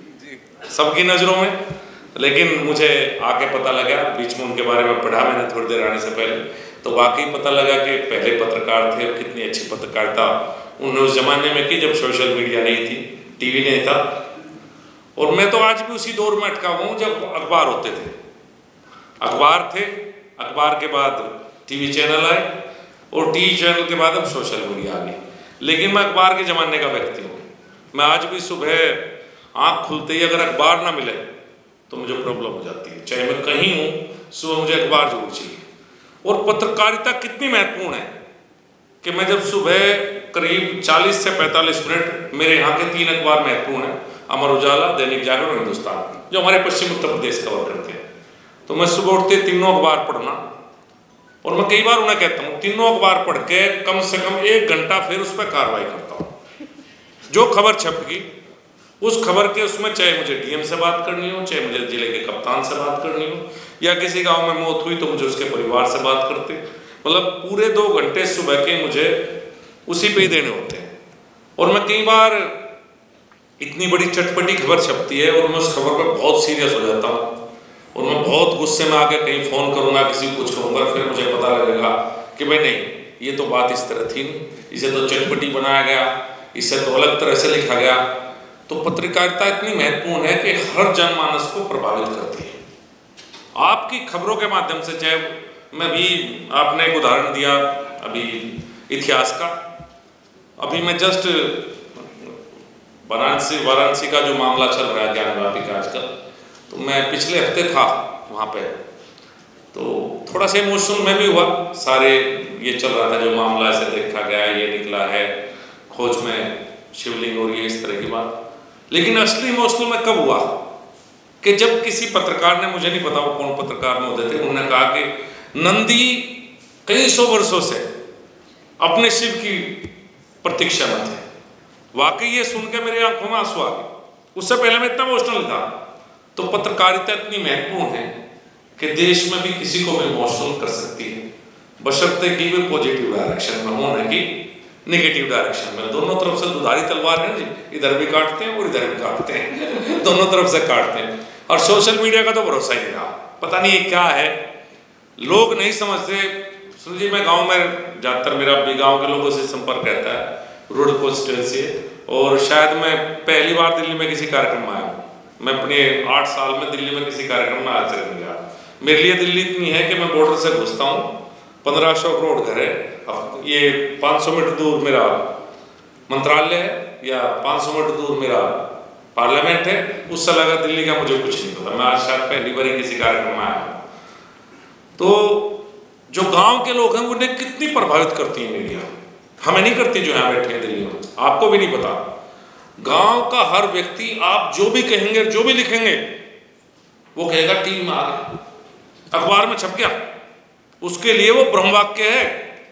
सबकी नज़रों में, लेकिन मुझे आके पता लगा, बीच में उनके बारे में पढ़ा मैंने थोड़ी देर आने से पहले, तो वाकई पता लगा कि पहले पत्रकार थे और कितनी अच्छी पत्रकारिता उन्होंने उस जमाने में की जब सोशल मीडिया नहीं थी, टीवी नहीं था। और मैं तो आज भी उसी दौर में अटका हुआ हूँ जब अखबार होते थे। अखबार थे, अखबार के बाद टीवी चैनल आए, और टीवी चैनल के बाद अब सोशल मीडिया आ गई। लेकिन मैं अखबार के ज़माने का व्यक्ति हूँ। मैं आज भी सुबह आँख खुलते ही अगर अखबार ना मिले तो मुझे प्रॉब्लम हो जाती है। चाहे मैं कहीं हूँ, सुबह मुझे अखबार जरूर चाहिए। और पत्रकारिता कितनी महत्वपूर्ण है कि मैं जब सुबह करीब चालीस से पैंतालीस मिनट, मेरे यहाँ के तीन अखबार महत्वपूर्ण हैं, अमर उजाला, दैनिक जागरण और हिंदुस्तान, जो हमारे पश्चिम उत्तर प्रदेश कवर करते हैं। तो मैं सुबह उठते तीनों अखबार पढ़ना, और मैं कई बार उन्हें कहता हूँ तीनों अखबार पढ़ के कम से कम एक घंटा फिर उस पर कार्रवाई करता हूँ। जो खबर छपेगी उस खबर के उसमें, चाहे मुझे डीएम से बात करनी हो, चाहे मुझे जिले के कप्तान से बात करनी हो, या किसी गांव में मौत हुई तो मुझे उसके परिवार से बात करते, मतलब पूरे दो घंटे सुबह के मुझे उसी पे ही देने होते हैं। और मैं कई बार इतनी बड़ी चटपटी खबर छपती है और मैं उस खबर पर बहुत सीरियस हो जाता हूँ, और मैं बहुत गुस्से में आके कहीं फ़ोन करूँगा, किसी को कुछ कहूँगा, फिर मुझे पता लगेगा कि भाई नहीं, ये तो बात इस तरह थी नहीं, इसे तो चटपटी बनाया गया, इसे तो अलग तरह से लिखा गया। तो पत्रकारिता इतनी महत्वपूर्ण है कि हर जनमानस को प्रभावित करती है। आपकी खबरों के माध्यम से, चाहे मैं भी, आपने एक उदाहरण दिया अभी इतिहास का, अभी मैं जस्ट वाराणसी वाराणसी का जो मामला चल रहा है ज्ञानवापी का आजकल, तो मैं पिछले हफ्ते था वहाँ पे, तो थोड़ा सा इमोशनल मैं भी हुआ। सारे ये चल रहा था जो मामला ऐसे देखा गया, ये निकला है, खोज में शिवलिंग हो रही है, इस तरह की बात। लेकिन असली इमोशनल में कब हुआ कि जब किसी पत्रकार ने, मुझे नहीं पता वो कौन पत्रकार महोदय थे, उन्होंने कहा कि नंदी कई सौ वर्षों से अपने शिव की प्रतीक्षा में थे। वाकई ये सुन के मेरी आंखों में आंसू आ गए। उससे पहले मैं इतना इमोशनल था। तो पत्रकारिता इतनी महत्वपूर्ण है कि देश में भी किसी को भी इमोशनल कर सकती है, बशर्ते कि वे पॉजिटिव डायरेक्शन में हो, न कि नेगेटिव डायरेक्शन में। दोनों तरफ से दुधारी तलवार है जी, इधर भी काटते हैं और इधर भी काटते हैं दोनों तरफ से काटते हैं। और सोशल मीडिया का तो भरोसा ही नहीं रहा, पता नहीं ये क्या है, लोग नहीं समझते। सुन जी, मैं गांव में ज़्यादातर मेरा भी गांव के लोगों से संपर्क रहता है, रूरल कॉन्स्टिट्यूंसी, और शायद मैं पहली बार दिल्ली में किसी कार्यक्रम में आया हूँ। मैं अपने आठ साल में दिल्ली में किसी कार्यक्रम में आज तक नहीं गया। मेरे लिए दिल्ली इतनी है कि मैं बॉर्डर से घुसता हूँ, पंद्रह सौ करोड़ घर है, अब ये पाँच सौ मीटर दूर मेरा मंत्रालय है या पाँच सौ मीटर दूर मेरा पार्लियामेंट है, उससे लगा दिल्ली का मुझे कुछ नहीं पता। मैं आज शायद पहली बार किसी कार्यक्रम में आया हूँ। तो जो गांव के लोग हैं उन्हें कितनी प्रभावित करती है मीडिया, हमें नहीं करती जो यहाँ बैठे हैं दिल्ली में, आपको भी नहीं पता। गांव का हर व्यक्ति, आप जो भी कहेंगे, जो भी लिखेंगे, वो कहेगा टीम आ गई, अखबार में छप गया, उसके लिए वो ब्रह्मवाक्य है।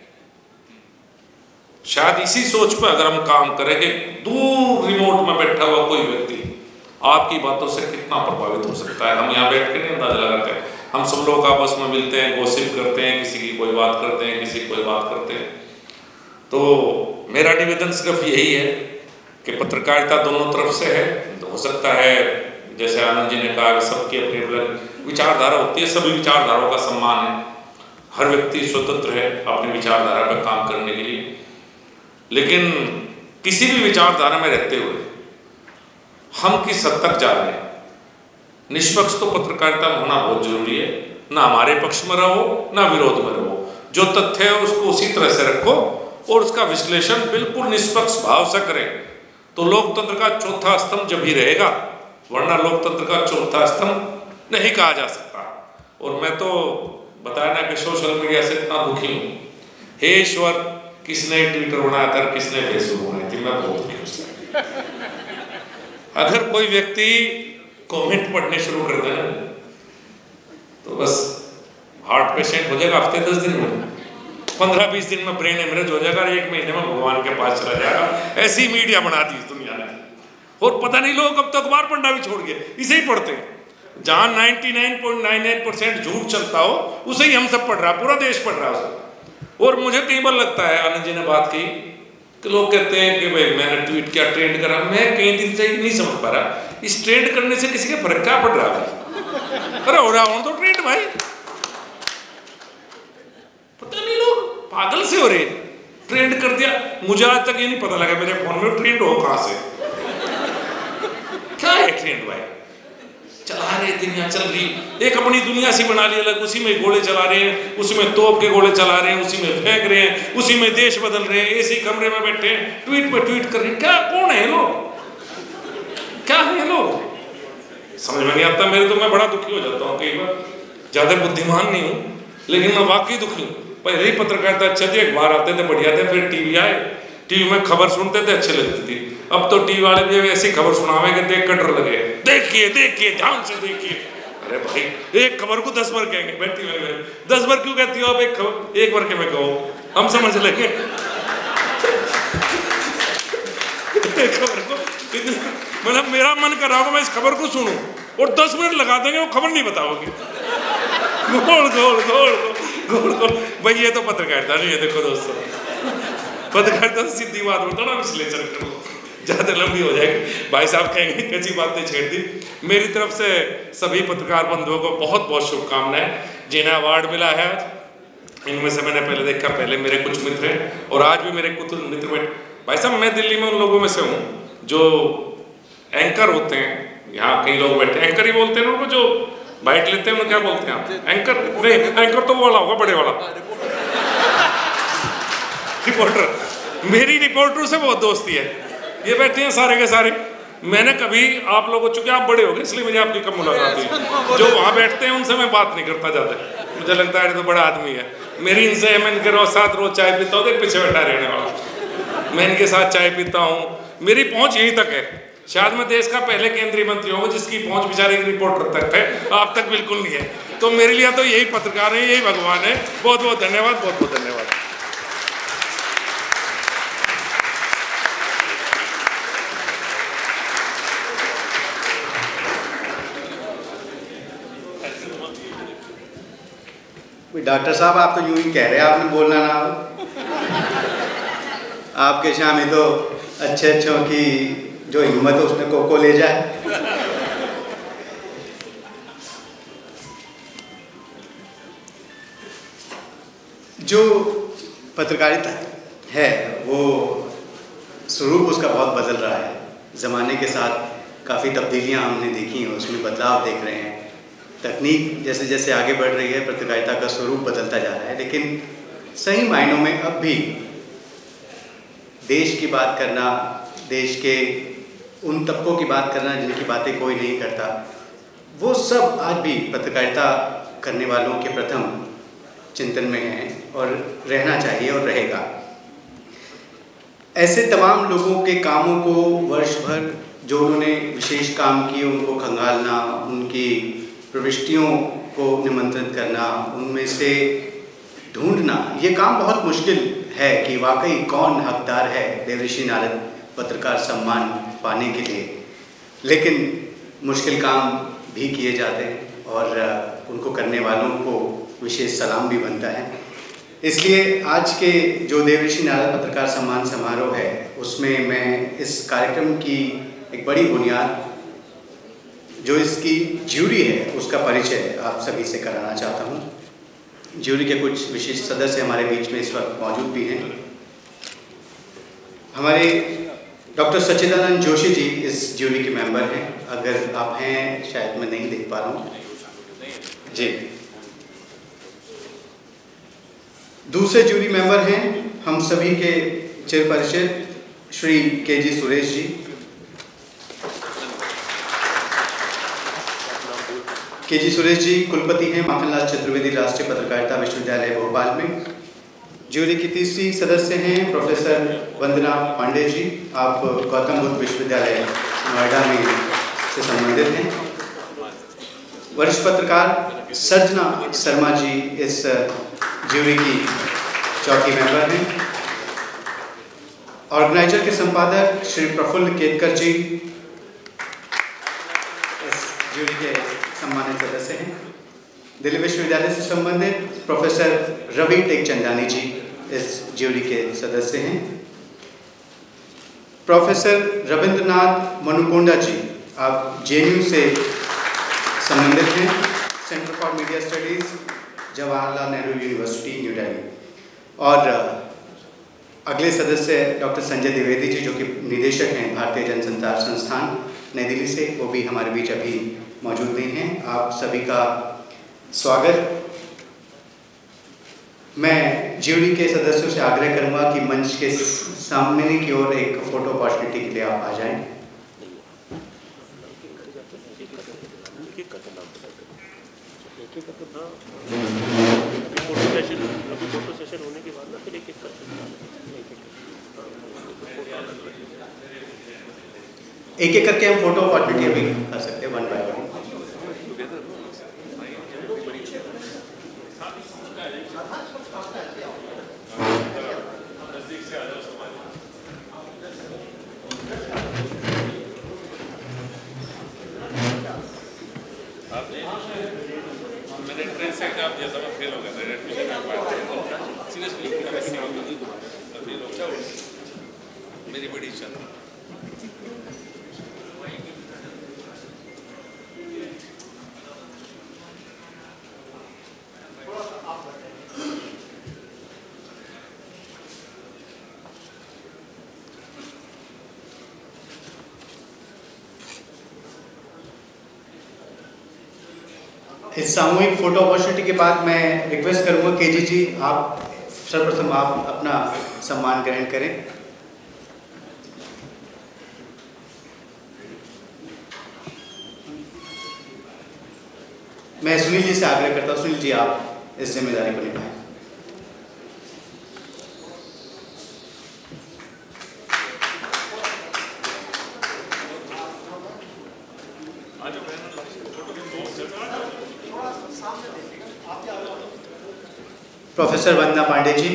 शायद इसी सोच पर अगर हम काम करें कि दूर रिमोट में बैठा हुआ कोई व्यक्ति आपकी बातों से कितना प्रभावित हो सकता है, हम यहाँ बैठ के नहीं अंदाजा लगाते हैं। हम सब लोग आपस में मिलते हैं, गॉसिप करते हैं, किसी की कोई बात करते हैं, किसी की कोई बात करते हैं। तो मेरा निवेदन सिर्फ यही है कि पत्रकारिता दोनों तरफ से है। तो हो सकता है जैसे आनंद जी ने कहा, सबकी अपनी अपनी विचारधारा होती है, सभी विचारधाराओं का सम्मान है, हर व्यक्ति स्वतंत्र है अपनी विचारधारा पर काम करने के लिए। लेकिन किसी भी विचारधारा में रहते हुए हम किस हद तक जा रहे हैं, निष्पक्ष तो पत्रकारिता में होना बहुत जरूरी है। ना हमारे पक्ष में रहो, ना विरोध में रहो, जो तथ्य है उसको उसी तरह से रखो और उसका विश्लेषण बिल्कुल निष्पक्ष भाव से करें, तो लोकतंत्र का चौथा स्तंभ जब ही रहेगा, वरना लोकतंत्र का चौथा स्तंभ नहीं कहा जा सकता। और मैं तो बताया ना कि सोशल मीडिया से इतना दुखी हूँ। हे ईश्वर, किसने ट्विटर बनाया था, किसने फेसबुक बनाई थी, मैं बहुत दुखी हूँ। अगर कोई व्यक्ति कमेंट पढ़ने शुरू कर देना तो बस हार्ट पेशेंट हो जाएगा हफ्ते दस दिन में, पंद्रह बीस दिन में ब्रेन हेमरेज हो जाएगा, एक महीने में भगवान के पास चला जाएगा। ऐसी मीडिया बना दी इस दुनिया ने, और पता नहीं लोग अब तो अखबार पढ़ना भी छोड़ गए, इसे ही पढ़ते हैं। जहाँ निन्यानवे पॉइंट नाइन नाइन परसेंट झूठ चलता हो, उसे ही हम सब पढ़ रहा है, पूरा देश पढ़ रहा है उसे। और मुझे कई बार लगता है, आनंद जी ने बात की कि लोग कहते हैं कि भाई मैंने ट्वीट किया, ट्रेंड करा, मैं कई दिन से नहीं समझ पा रहा इस ट्रेंड करने से किसी का फर्क क्या पड़ रहा है। अरे हो रहा हूं तो ट्रेंड भाई, पता नहीं लोग पागल से हो रहे, ट्रेंड कर दिया। मुझे आज तक ये नहीं पता लगा मेरे फोन में ट्रेंड हो कहां से, क्या है ट्रेंड भाई। चला रहे, दुनिया चल रही, एक अपनी दुनिया सी बना ली अलग, उसी में गोले चला रहे हैं, उसी में तोप के गोले चला रहे हैं, उसी में फेंक रहे हैं, उसी में देश बदल रहे हैं, एसी कमरे में बैठे हैं, ट्वीट पे ट्वीट कर रहे हैं। क्या, कौन है लोग, क्या है लोग, समझ में नहीं आता मेरे। तो मैं बड़ा दुखी हो जाता हूँ कई बार, ज्यादा बुद्धिमान नहीं हूँ लेकिन मैं वाकई दुखी हूँ। पहले ही पत्रकारिता अच्छे थे, अखबार आते थे बढ़िया थे, फिर टीवी आए, टीवी में खबर सुनते थे, अच्छी लगती थी। अब तो टीवी वाले भी ऐसी खबर सुनावे कि देख कर डर लगे, देखिए देखिए ध्यान से देखिए। अरे भाई, एक खबर को दस बार कहेंगे, बैठी हुई दस बार क्यों कहती हो आप, एक खबर एक बार के में कहो, हम समझ लेंगे। खबर को मतलब मेरा मन कर रहा होगा मैं इस खबर को सुनूं, और दस मिनट लगा देंगे, वो खबर नहीं बताओगे। गोल गोल गोल गोल गोल भाई, ये तो पत्रकारिता नहीं है। देखो दोस्तों, पत्रकारिता सीधी बात बोलता ना, विश्लेषण करो, ज़्यादा लंबी हो जाएगी। भाई साहब कहेंगे कैसी बातें छेड़ दी। मेरी तरफ से सभी पत्रकार बंधुओं को बहुत बहुत शुभकामनाएं। जिन्हें अवार्ड मिला है आज, इनमें से मैंने पहले देखा, पहले मेरे कुछ मित्र हैं और आज भी मेरे कुछ मित्र बैठे। भाई साहब, मैं दिल्ली में उन लोगों में से हूँ जो एंकर होते हैं, यहाँ कई लोग बैठे एंकर ही बोलते हैं उनको, जो बाइट लेते हैं उन्हें क्या बोलते हैं आप, एंकर नहीं, एंकर तो वो वाला होगा, बड़े वाला रिपोर्टर। मेरी रिपोर्टर से बहुत दोस्ती है, ये बैठे हैं सारे के सारे, मैंने कभी आप लोगों, चूंकि आप बड़े हो गए इसलिए मुझे आपकी कम मुलाकात हुई, जो वहाँ बैठते हैं उनसे मैं बात नहीं करता ज़्यादा, मुझे लगता है ये तो बड़ा आदमी है। मेरी इनसे मैं इनके रोज साथ रोज चाय पीता हूँ, पीछे बैठा रहने वाला, मैं इनके साथ चाय पीता हूँ, मेरी पहुँच यहीं तक है। शायद मैं देश का पहले केंद्रीय मंत्री हूँ जिसकी पहुँच बेचारे एक रिपोर्टर तक है, आप तक बिल्कुल नहीं है। तो मेरे लिए तो यही पत्रकार है, यही भगवान है। बहुत बहुत धन्यवाद, बहुत बहुत धन्यवाद। डॉक्टर साहब आप तो यूं ही कह रहे हैं, आपने बोलना ना हो। आपके सामने तो अच्छे अच्छों की जो हिम्मत है उसने को को ले जाए। जो पत्रकारिता है वो स्वरूप उसका बहुत बदल रहा है, ज़माने के साथ काफ़ी तब्दीलियां हमने देखी हैं, उसमें बदलाव देख रहे हैं। तकनीक जैसे जैसे आगे बढ़ रही है पत्रकारिता का स्वरूप बदलता जा रहा है, लेकिन सही मायनों में अब भी देश की बात करना, देश के उन तबकों की बात करना जिनकी बातें कोई नहीं करता, वो सब आज भी पत्रकारिता करने वालों के प्रथम चिंतन में है और रहना चाहिए और रहेगा। ऐसे तमाम लोगों के कामों को वर्ष भर जो उन्होंने विशेष काम किए उनको खंगालना, उनकी प्रविष्टियों को निमंत्रित करना, उनमें से ढूंढना, ये काम बहुत मुश्किल है कि वाकई कौन हकदार है देवर्षि नारद पत्रकार सम्मान पाने के लिए। लेकिन मुश्किल काम भी किए जाते हैं और उनको करने वालों को विशेष सलाम भी बनता है। इसलिए आज के जो देवर्षि नारद पत्रकार सम्मान समारोह है उसमें मैं इस कार्यक्रम की एक बड़ी बुनियाद, जो इसकी ज्यूरी है उसका परिचय आप सभी से कराना चाहता हूँ। ज्यूरी के कुछ विशिष्ट सदस्य हमारे बीच में इस वक्त मौजूद भी हैं। हमारे डॉक्टर सच्चिदानंद जोशी जी इस ज्यूरी के मेंबर हैं, अगर आप हैं, शायद मैं नहीं देख पा रहा हूँ जी। दूसरे ज्यूरी मेंबर हैं हम सभी के चिर परिचित श्री के जी सुरेश जी। के जी सुरेश जी कुलपति हैं माखनलाल चतुर्वेदी राष्ट्रीय पत्रकारिता विश्वविद्यालय भोपाल में। ज्यूरी की तीसरी सदस्य हैं प्रोफेसर वंदना पांडे जी, आप गौतम बुद्ध विश्वविद्यालय नोएडा में से संबंधित हैं। वरिष्ठ पत्रकार सर्जना शर्मा जी इस ज्यूरी की चौथी मेंबर हैं। ऑर्गेनाइजर के संपादक श्री प्रफुल्ल केतकर जी इस ज्यूरी के सम्मानित सदस्य हैं। दिल्ली विश्वविद्यालय से संबंधित प्रोफेसर रवि टेकचंदानी जी इस ज्यूरी के सदस्य हैं। प्रोफेसर रविंद्रनाथ मनुकोंडा जी, आप जे एन यू से संबंधित हैं, centre for media studies, Jawaharlal Nehru university New Delhi. और अगले सदस्य डॉक्टर संजय द्विवेदी जी, जो कि निदेशक हैं भारतीय जनसंचार संस्थान नई दिल्ली से, वो भी हमारे बीच अभी मौजूद नहीं हैं। आप सभी का स्वागत। मैं ज्यूरी के सदस्यों से आग्रह करूंगा कि मंच के सामने की ओर एक फोटो अपॉर्चुनिटी के लिए आप आ जाएं। एक एक करके हम फोटो अपॉर्चुनिटी अभी कर सकते हैं, वन बाय वन। मैंने ट्रेन से एग्जाम दिया था, मैं फेल हो गया था, एडमिशन नहीं पाया था सीरियसली, मेरी बड़ी इच्छा थी। इस सामूहिक फोटो अपॉर्चुनिटी के बाद मैं रिक्वेस्ट करूंगा के जी जी, आप सर्वप्रथम आप अपना सम्मान ग्रहण करें। मैं सुनील जी से आग्रह करता हूँ, सुनील जी आप इस जिम्मेदारी को निभाएं। प्रोफेसर वंदना पांडे जी,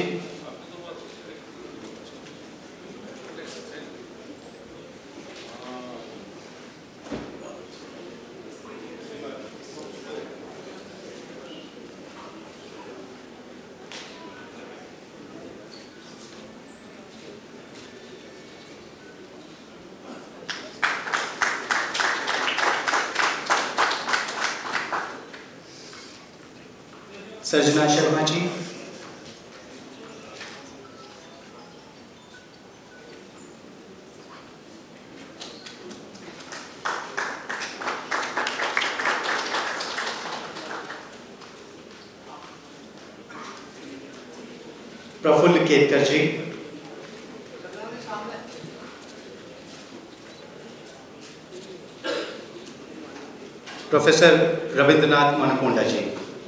सर्जना शर्मा जी, प्रफुल्ल केतकर जी, प्रोफेसर रविंद्रनाथ मनकोंडा जी,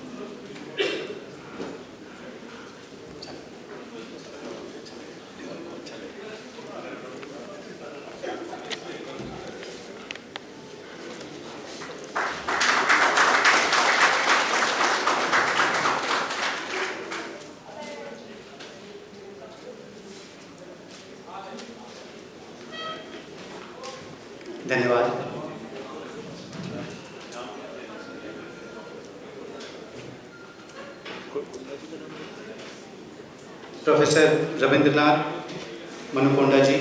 धन्यवाद। प्रोफेसर रविंद्रनाथ मनकोंडा जी,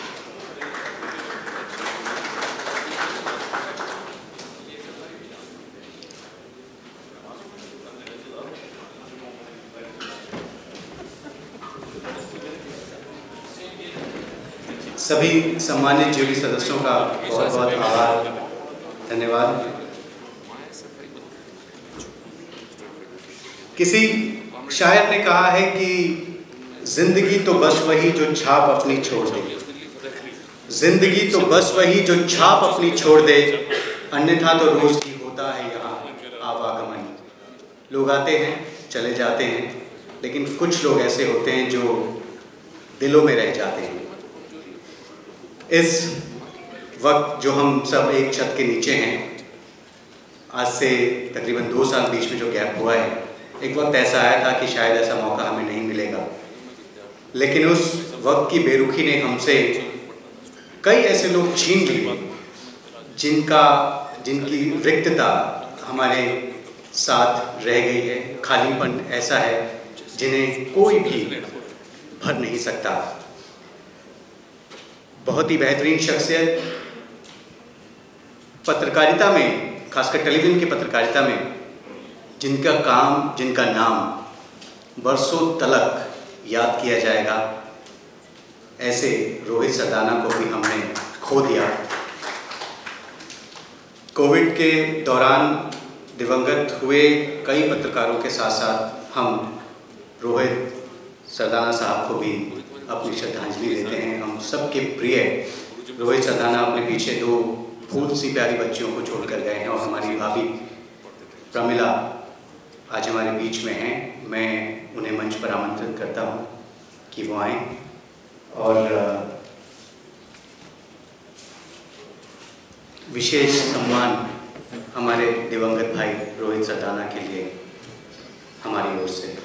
सभी सम्मानित जूरी सदस्यों का बहुत बहुत आभार, धन्यवाद। किसी शायर ने कहा है कि जिंदगी तो बस वही जो छाप अपनी छोड़ दे, जिंदगी तो बस वही जो छाप अपनी छोड़ दे, अन्यथा तो रोज ही होता है यहाँ आवागमन। लोग आते हैं चले जाते हैं, लेकिन कुछ लोग ऐसे होते हैं जो दिलों में रह जाते हैं। इस वक्त जो हम सब एक छत के नीचे हैं, आज से तकरीबन दो साल बीच में जो गैप हुआ है, एक वक्त ऐसा आया था कि शायद ऐसा मौका हमें नहीं मिलेगा, लेकिन उस वक्त की बेरुखी ने हमसे कई ऐसे लोग छीन लिए जिनका जिनकी रिक्तता हमारे साथ रह गई है। खालीपन ऐसा है जिन्हें कोई भी भर नहीं सकता। बहुत ही बेहतरीन शख्सियत पत्रकारिता में, खासकर टेलीविज़न की पत्रकारिता में, जिनका काम, जिनका नाम बरसों तलक याद किया जाएगा, ऐसे रोहित सरदाना को भी हमने खो दिया। कोविड के दौरान दिवंगत हुए कई पत्रकारों के साथ साथ हम रोहित सरदाना साहब को भी अपनी श्रद्धांजलि देते हैं। हम सबके प्रिय रोहित सरदाना अपने पीछे दो फूल सी प्यारी बच्चियों को छोड़कर गए हैं और हमारी भाभी प्रमिला आज हमारे बीच में हैं। मैं उन्हें मंच पर आमंत्रित करता हूं कि वो आएं और विशेष सम्मान हमारे दिवंगत भाई रोहित सरदाना के लिए हमारी ओर से।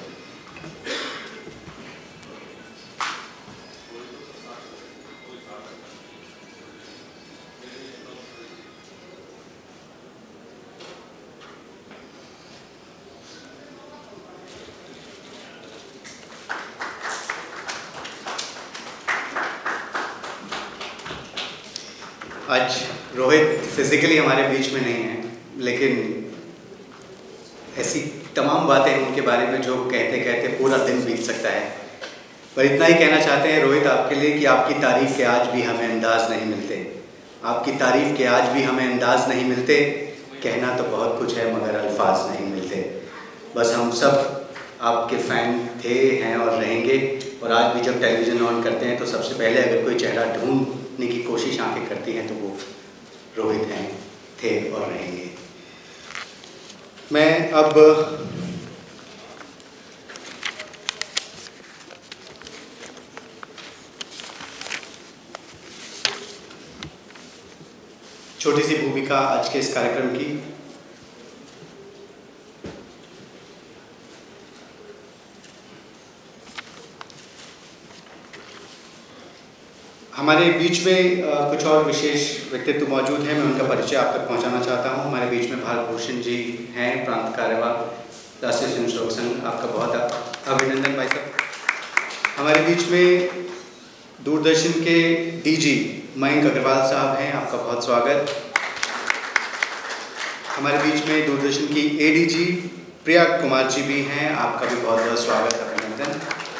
आज रोहित फिजिकली हमारे बीच में नहीं है, लेकिन ऐसी तमाम बातें उनके बारे में जो कहते कहते पूरा दिन बीत सकता है। पर इतना ही कहना चाहते हैं रोहित आपके लिए कि आपकी तारीफ़ के आज भी हमें अंदाज़ नहीं मिलते, आपकी तारीफ़ के आज भी हमें अंदाज़ नहीं मिलते। कहना तो बहुत कुछ है मगर अल्फाज नहीं मिलते। बस हम सब आपके फ़ैन थे, हैं और रहेंगे। और आज भी जब टेलीविज़न ऑन करते हैं तो सबसे पहले अगर कोई चेहरा ढूंढने की कोशिश आंखें करती हैं तो वो रोहित हैं, थे और रहेंगे। मैं अब छोटी सी भूमिका आज के इस कार्यक्रम की हमारे बीच में आ, कुछ और विशेष व्यक्तित्व मौजूद हैं। मैं उनका परिचय आप तक पहुंचाना चाहता हूं। हमारे बीच में भारत भूषण जी हैं, प्रांत कार्यवाह, राष्ट्रीय स्वयंसेवक संघ। आपका बहुत अभिनंदन भाई साहब। हमारे बीच में दूरदर्शन के डीजी मयंक अग्रवाल साहब हैं, आपका बहुत स्वागत। हमारे बीच में दूरदर्शन की एडीजी प्रिया कुमार जी भी हैं, आपका भी बहुत बहुत स्वागत, अभिनंदन।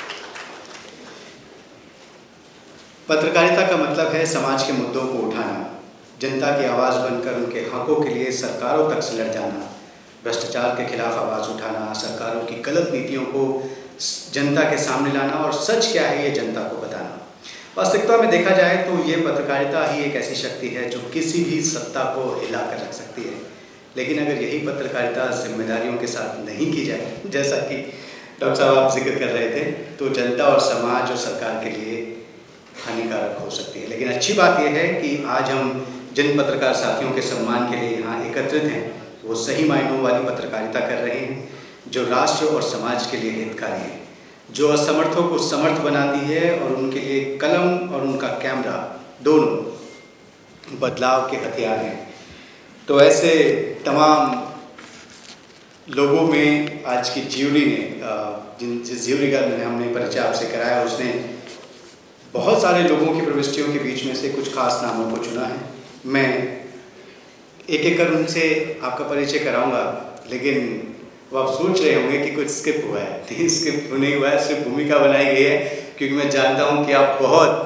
पत्रकारिता का मतलब है समाज के मुद्दों को उठाना, जनता की आवाज़ बनकर उनके हकों के लिए सरकारों तक से लड़ जाना, भ्रष्टाचार के खिलाफ आवाज़ उठाना, सरकारों की गलत नीतियों को जनता के सामने लाना और सच क्या है ये जनता को बताना। वास्तविकता में देखा जाए तो ये पत्रकारिता ही एक ऐसी शक्ति है जो किसी भी सत्ता को हिला कर रख सकती है। लेकिन अगर यही पत्रकारिता जिम्मेदारियों के साथ नहीं की जाए, जैसा कि डॉक्टर साहब आप जिक्र कर रहे थे, तो जनता और समाज और सरकार के लिए हानिकारक हो सकती है। लेकिन अच्छी बात यह है कि आज हम जिन पत्रकार साथियों के सम्मान के लिए यहाँ एकत्रित हैं, वो सही मायनों वाली पत्रकारिता कर रहे हैं, जो राष्ट्र और समाज के लिए हितकारी है, जो असमर्थों को समर्थ बनाती है और उनके लिए कलम और उनका कैमरा दोनों बदलाव के हथियार हैं। तो ऐसे तमाम लोगों में आज की ज्यूरी ने, जिन जिस ज्यूरी का मैंने हमने परिचय आपसे कराया, उसने बहुत सारे लोगों की प्रविष्टियों के बीच में से कुछ खास नामों को चुना है। मैं एक एक कर उनसे आपका परिचय कराऊंगा, लेकिन वो आप सोच रहे होंगे कि कुछ स्किप हुआ है। नहीं, स्किप नहीं हुआ है, सिर्फ भूमिका बनाई गई है, क्योंकि मैं जानता हूं कि आप बहुत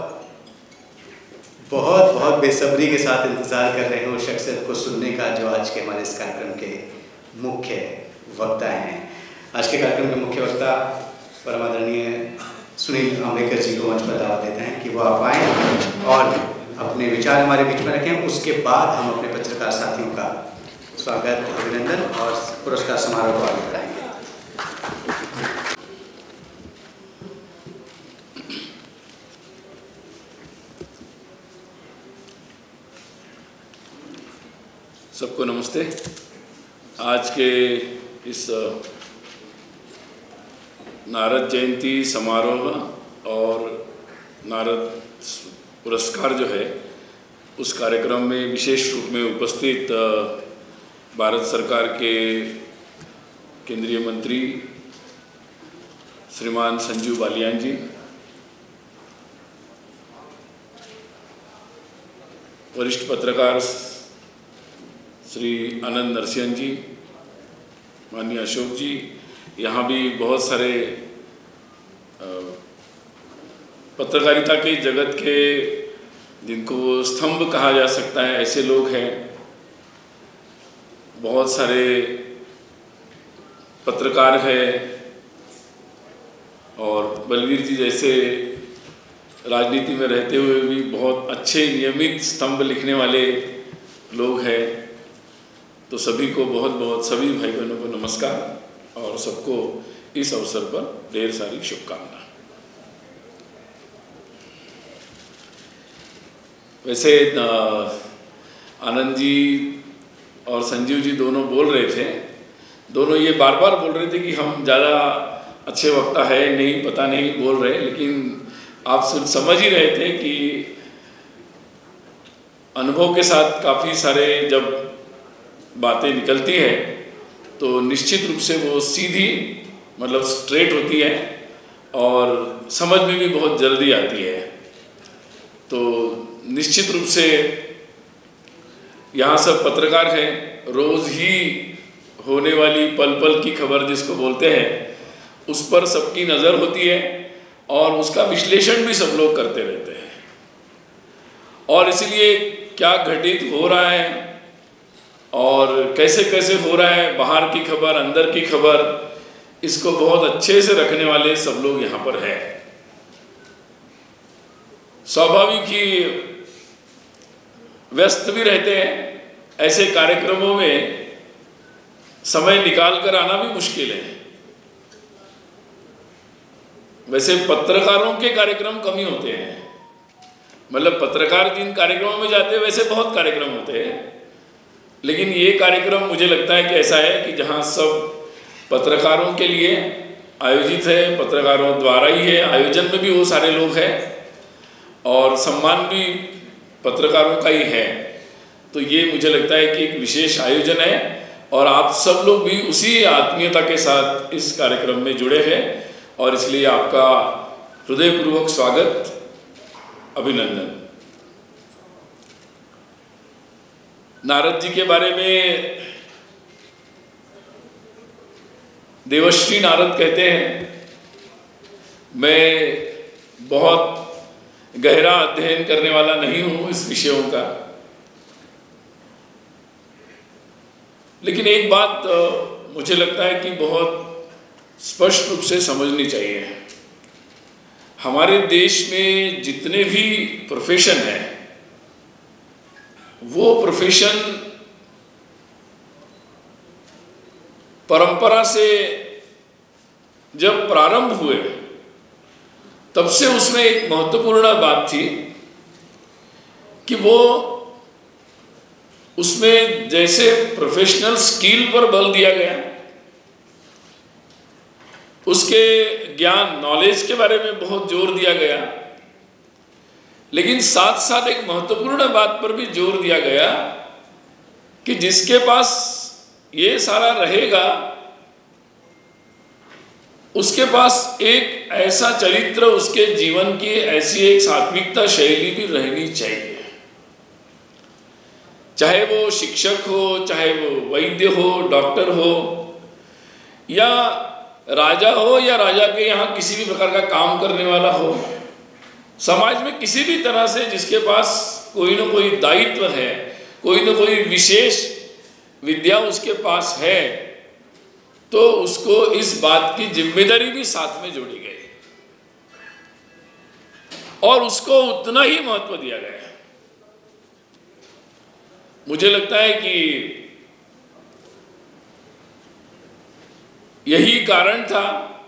बहुत बहुत बेसब्री के साथ इंतज़ार कर रहे हैं उस शख्सियत को सुनने का जो आज के हमारे इस कार्यक्रम के मुख्य वक्ता हैं। आज के कार्यक्रम के मुख्य वक्ता परम आदरणीय सुनील आंबेडकर जी को मंच पर दावत देते हैं कि वो आप आएँ और अपने विचार हमारे बीच में रखें। उसके बाद हम अपने पत्रकार साथियों का स्वागत, अभिनंदन और पुरस्कार समारोह को आगे बढ़ाएंगे। सबको नमस्ते। आज के इस नारद जयंती समारोह और नारद पुरस्कार जो है, उस कार्यक्रम में विशेष रूप में उपस्थित भारत सरकार के केंद्रीय मंत्री श्रीमान संजीव बालियान जी, वरिष्ठ पत्रकार श्री आनंद नरसिंह जी, माननीय अशोक जी, यहाँ भी बहुत सारे पत्रकारिता के जगत के जिनको स्तंभ कहा जा सकता है ऐसे लोग हैं। बहुत सारे पत्रकार हैं और बलवीर जी जैसे राजनीति में रहते हुए भी बहुत अच्छे नियमित स्तंभ लिखने वाले लोग हैं। तो सभी को बहुत बहुत, सभी भाई बहनों को नमस्कार और सबको इस अवसर पर ढेर सारी शुभकामनाएं। वैसे आनंद जी और संजीव जी दोनों बोल रहे थे, दोनों ये बार बार बोल रहे थे कि हम ज़्यादा अच्छे वक्ता है नहीं, पता नहीं बोल रहे, लेकिन आप समझ ही रहे थे कि अनुभव के साथ काफ़ी सारे जब बातें निकलती है तो निश्चित रूप से वो सीधी, मतलब स्ट्रेट होती है और समझ में भी बहुत जल्दी आती है। तो निश्चित रूप से यहाँ सब पत्रकार हैं, रोज़ ही होने वाली पल पल की खबर जिसको बोलते हैं, उस पर सबकी नज़र होती है और उसका विश्लेषण भी सब लोग करते रहते हैं। और इसलिए क्या घटित हो रहा है और कैसे कैसे हो रहा है, बाहर की खबर, अंदर की खबर, इसको बहुत अच्छे से रखने वाले सब लोग यहाँ पर हैं। स्वाभाविक ही व्यस्त भी रहते हैं। ऐसे कार्यक्रमों में समय निकाल कर आना भी मुश्किल है। वैसे पत्रकारों के कार्यक्रम कम ही होते हैं, मतलब पत्रकार जिन कार्यक्रमों में जाते हैं वैसे बहुत कार्यक्रम होते हैं, लेकिन ये कार्यक्रम मुझे लगता है कि ऐसा है कि जहाँ सब पत्रकारों के लिए आयोजित है, पत्रकारों द्वारा ही है, आयोजन में भी वो सारे लोग हैं और सम्मान भी पत्रकारों का ही है। तो ये मुझे लगता है कि एक विशेष आयोजन है और आप सब लोग भी उसी आत्मीयता के साथ इस कार्यक्रम में जुड़े हैं और इसलिए आपका हृदयपूर्वक स्वागत, अभिनंदन। नारद जी के बारे में देवश्री नारद कहते हैं, मैं बहुत गहरा अध्ययन करने वाला नहीं हूं इस विषयों का, लेकिन एक बात मुझे लगता है कि बहुत स्पष्ट रूप से समझनी चाहिए। हमारे देश में जितने भी प्रोफेशन हैं वो प्रोफेशन परंपरा से जब प्रारंभ हुए तब से उसमें एक महत्वपूर्ण बात थी कि वो उसमें जैसे प्रोफेशनल स्किल पर बल दिया गया, उसके ज्ञान नॉलेज के बारे में बहुत जोर दिया गया, लेकिन साथ साथ एक महत्वपूर्ण बात पर भी जोर दिया गया कि जिसके पास ये सारा रहेगा उसके पास एक ऐसा चरित्र, उसके जीवन की ऐसी एक सात्विकता शैली भी रहनी चाहिए। चाहे वो शिक्षक हो, चाहे वो वैद्य हो, डॉक्टर हो, या राजा हो या राजा के यहाँ किसी भी प्रकार का काम करने वाला हो, समाज में किसी भी तरह से जिसके पास कोई ना कोई दायित्व है, कोई ना कोई विशेष विद्या उसके पास है, तो उसको इस बात की जिम्मेदारी भी साथ में जोड़ी गई और उसको उतना ही महत्व दिया गया। मुझे लगता है कि यही कारण था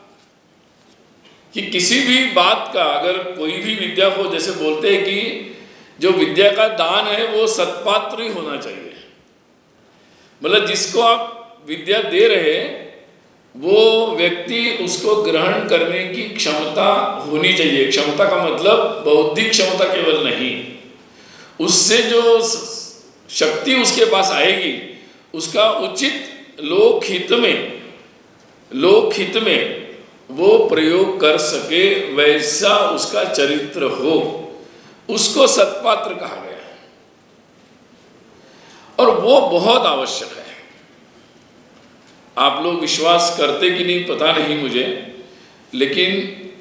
कि किसी भी बात का, अगर कोई भी विद्या को, जैसे बोलते हैं कि जो विद्या का दान है वो सत्पात्र ही होना चाहिए, मतलब जिसको आप विद्या दे रहे वो व्यक्ति उसको ग्रहण करने की क्षमता होनी चाहिए। क्षमता का मतलब बौद्धिक क्षमता केवल नहीं, उससे जो शक्ति उसके पास आएगी उसका उचित लोकहित में लोकहित में वो प्रयोग कर सके, वैसा उसका चरित्र हो, उसको सत्पात्र कहा गया और वो बहुत आवश्यक है। आप लोग विश्वास करते कि नहीं पता नहीं मुझे, लेकिन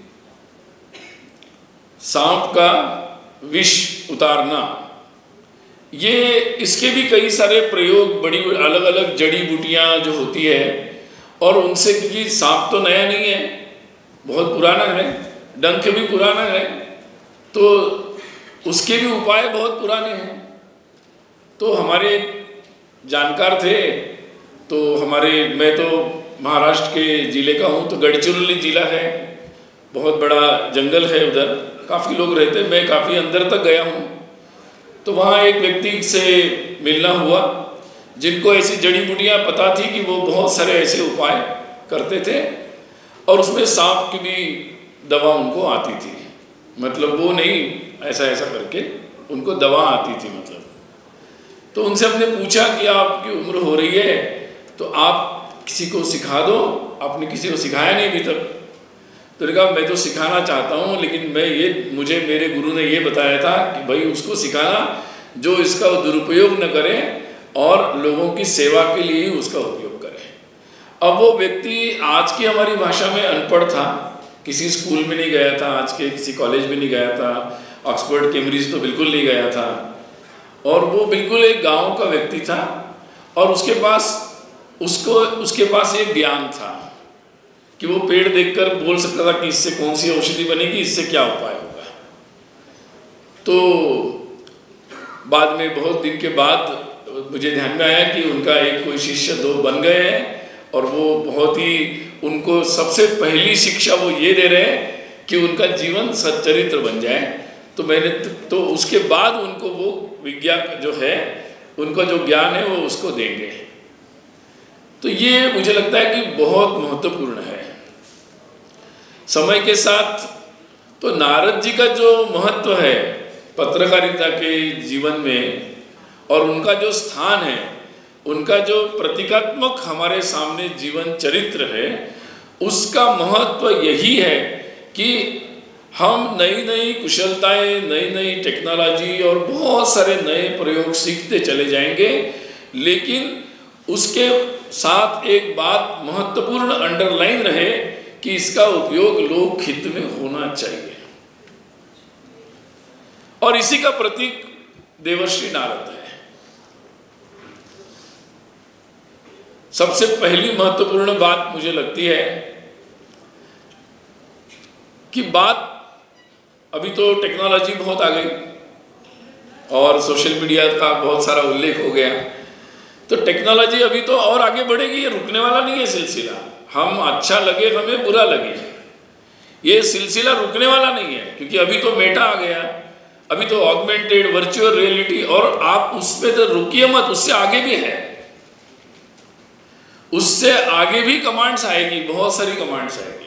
सांप का विष उतारना, ये इसके भी कई सारे प्रयोग, बड़ी अलग अलग जड़ी बूटियां जो होती है और उनसे, क्योंकि सांप तो नया नहीं है, बहुत पुराना है, डंक भी पुराना है, तो उसके भी उपाय बहुत पुराने हैं। तो हमारे जानकार थे, तो हमारे, मैं तो महाराष्ट्र के ज़िले का हूँ, तो गढ़चिरोली ज़िला है, बहुत बड़ा जंगल है उधर, काफ़ी लोग रहते हैं, मैं काफ़ी अंदर तक गया हूँ। तो वहाँ एक व्यक्ति से मिलना हुआ जिनको ऐसी जड़ी बूटियाँ पता थी कि वो बहुत सारे ऐसे उपाय करते थे और उसमें सांप की भी दवा उनको आती थी, मतलब वो नहीं ऐसा ऐसा करके उनको दवा आती थी मतलब। तो उनसे हमने पूछा कि आपकी उम्र हो रही है तो आप किसी को सिखा दो, आपने किसी को सिखाया नहीं अभी तक। तो उन्होंने कहा मैं तो सिखाना चाहता हूँ, लेकिन मैं ये, मुझे मेरे गुरु ने ये बताया था कि भाई उसको सिखाना जो इसका दुरुपयोग न करे और लोगों की सेवा के लिए ही उसका उपयोग करे। अब वो व्यक्ति आज की हमारी भाषा में अनपढ़ था, किसी स्कूल में नहीं गया था, आज के किसी कॉलेज में नहीं गया था, ऑक्सफोर्ड कैम्ब्रिज तो बिल्कुल नहीं गया था, और वो बिल्कुल एक गांव का व्यक्ति था और उसके पास उसको उसके पास एक ज्ञान था कि वो पेड़ देखकर बोल सकता था कि इससे कौन सी औषधि बनेगी, इससे क्या उपाय होगा। तो बाद में बहुत दिन के बाद मुझे ध्यान में आया कि उनका एक कोई शिष्य दो बन गए हैं और वो बहुत ही, उनको सबसे पहली शिक्षा वो ये दे रहे हैं कि उनका जीवन सच्चरित्र बन जाए। तो मैंने तो उसके बाद उनको वो विज्ञान जो है, उनका जो ज्ञान है वो उसको देंगे। तो ये मुझे लगता है कि बहुत महत्वपूर्ण है। समय के साथ तो नारद जी का जो महत्व है पत्रकारिता के जीवन में और उनका जो स्थान है, उनका जो प्रतीकात्मक हमारे सामने जीवन चरित्र है, उसका महत्व यही है कि हम नई नई कुशलताएं, नई नई टेक्नोलॉजी और बहुत सारे नए प्रयोग सीखते चले जाएंगे, लेकिन उसके साथ एक बात महत्वपूर्ण अंडरलाइन रहे कि इसका उपयोग लोक हित में होना चाहिए। और इसी का प्रतीक देवर्षि नारद है। सबसे पहली महत्वपूर्ण बात मुझे लगती है कि बात, अभी तो टेक्नोलॉजी बहुत आ गई और सोशल मीडिया का बहुत सारा उल्लेख हो गया, तो टेक्नोलॉजी अभी तो और आगे बढ़ेगी, ये रुकने वाला नहीं है सिलसिला। हम अच्छा लगे हमें बुरा लगे, ये सिलसिला रुकने वाला नहीं है, क्योंकि अभी तो मेटा आ गया, अभी तो ऑगमेंटेड वर्चुअल रियलिटी, और आप उसमें तो रुकिए मत, उससे आगे भी है, उससे आगे भी कमांड्स आएगी, बहुत सारी कमांड्स आएगी।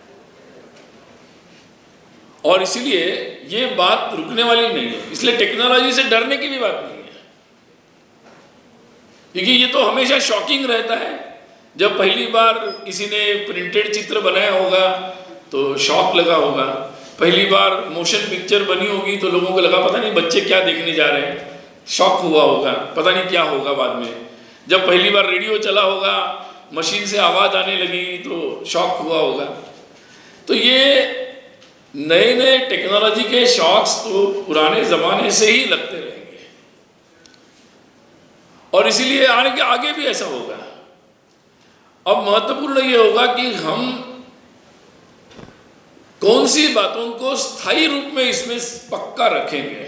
और इसीलिए ये बात रुकने वाली नहीं है, इसलिए टेक्नोलॉजी से डरने की भी बात नहीं है, क्योंकि ये तो हमेशा शॉकिंग रहता है। जब पहली बार किसी ने प्रिंटेड चित्र बनाया होगा तो शॉक लगा होगा, पहली बार मोशन पिक्चर बनी होगी तो लोगों को लगा पता नहीं बच्चे क्या देखने जा रहे हैं, शॉक हुआ होगा, पता नहीं क्या होगा बाद में। जब पहली बार रेडियो चला होगा, मशीन से आवाज़ आने लगी तो शॉक हुआ होगा। तो ये नए नए टेक्नोलॉजी के शॉक्स तो पुराने ज़माने से ही लगते रहेंगे, और इसीलिए आगे आगे भी ऐसा होगा। अब महत्वपूर्ण ये होगा कि हम कौन सी बातों को स्थायी रूप में इसमें पक्का रखेंगे।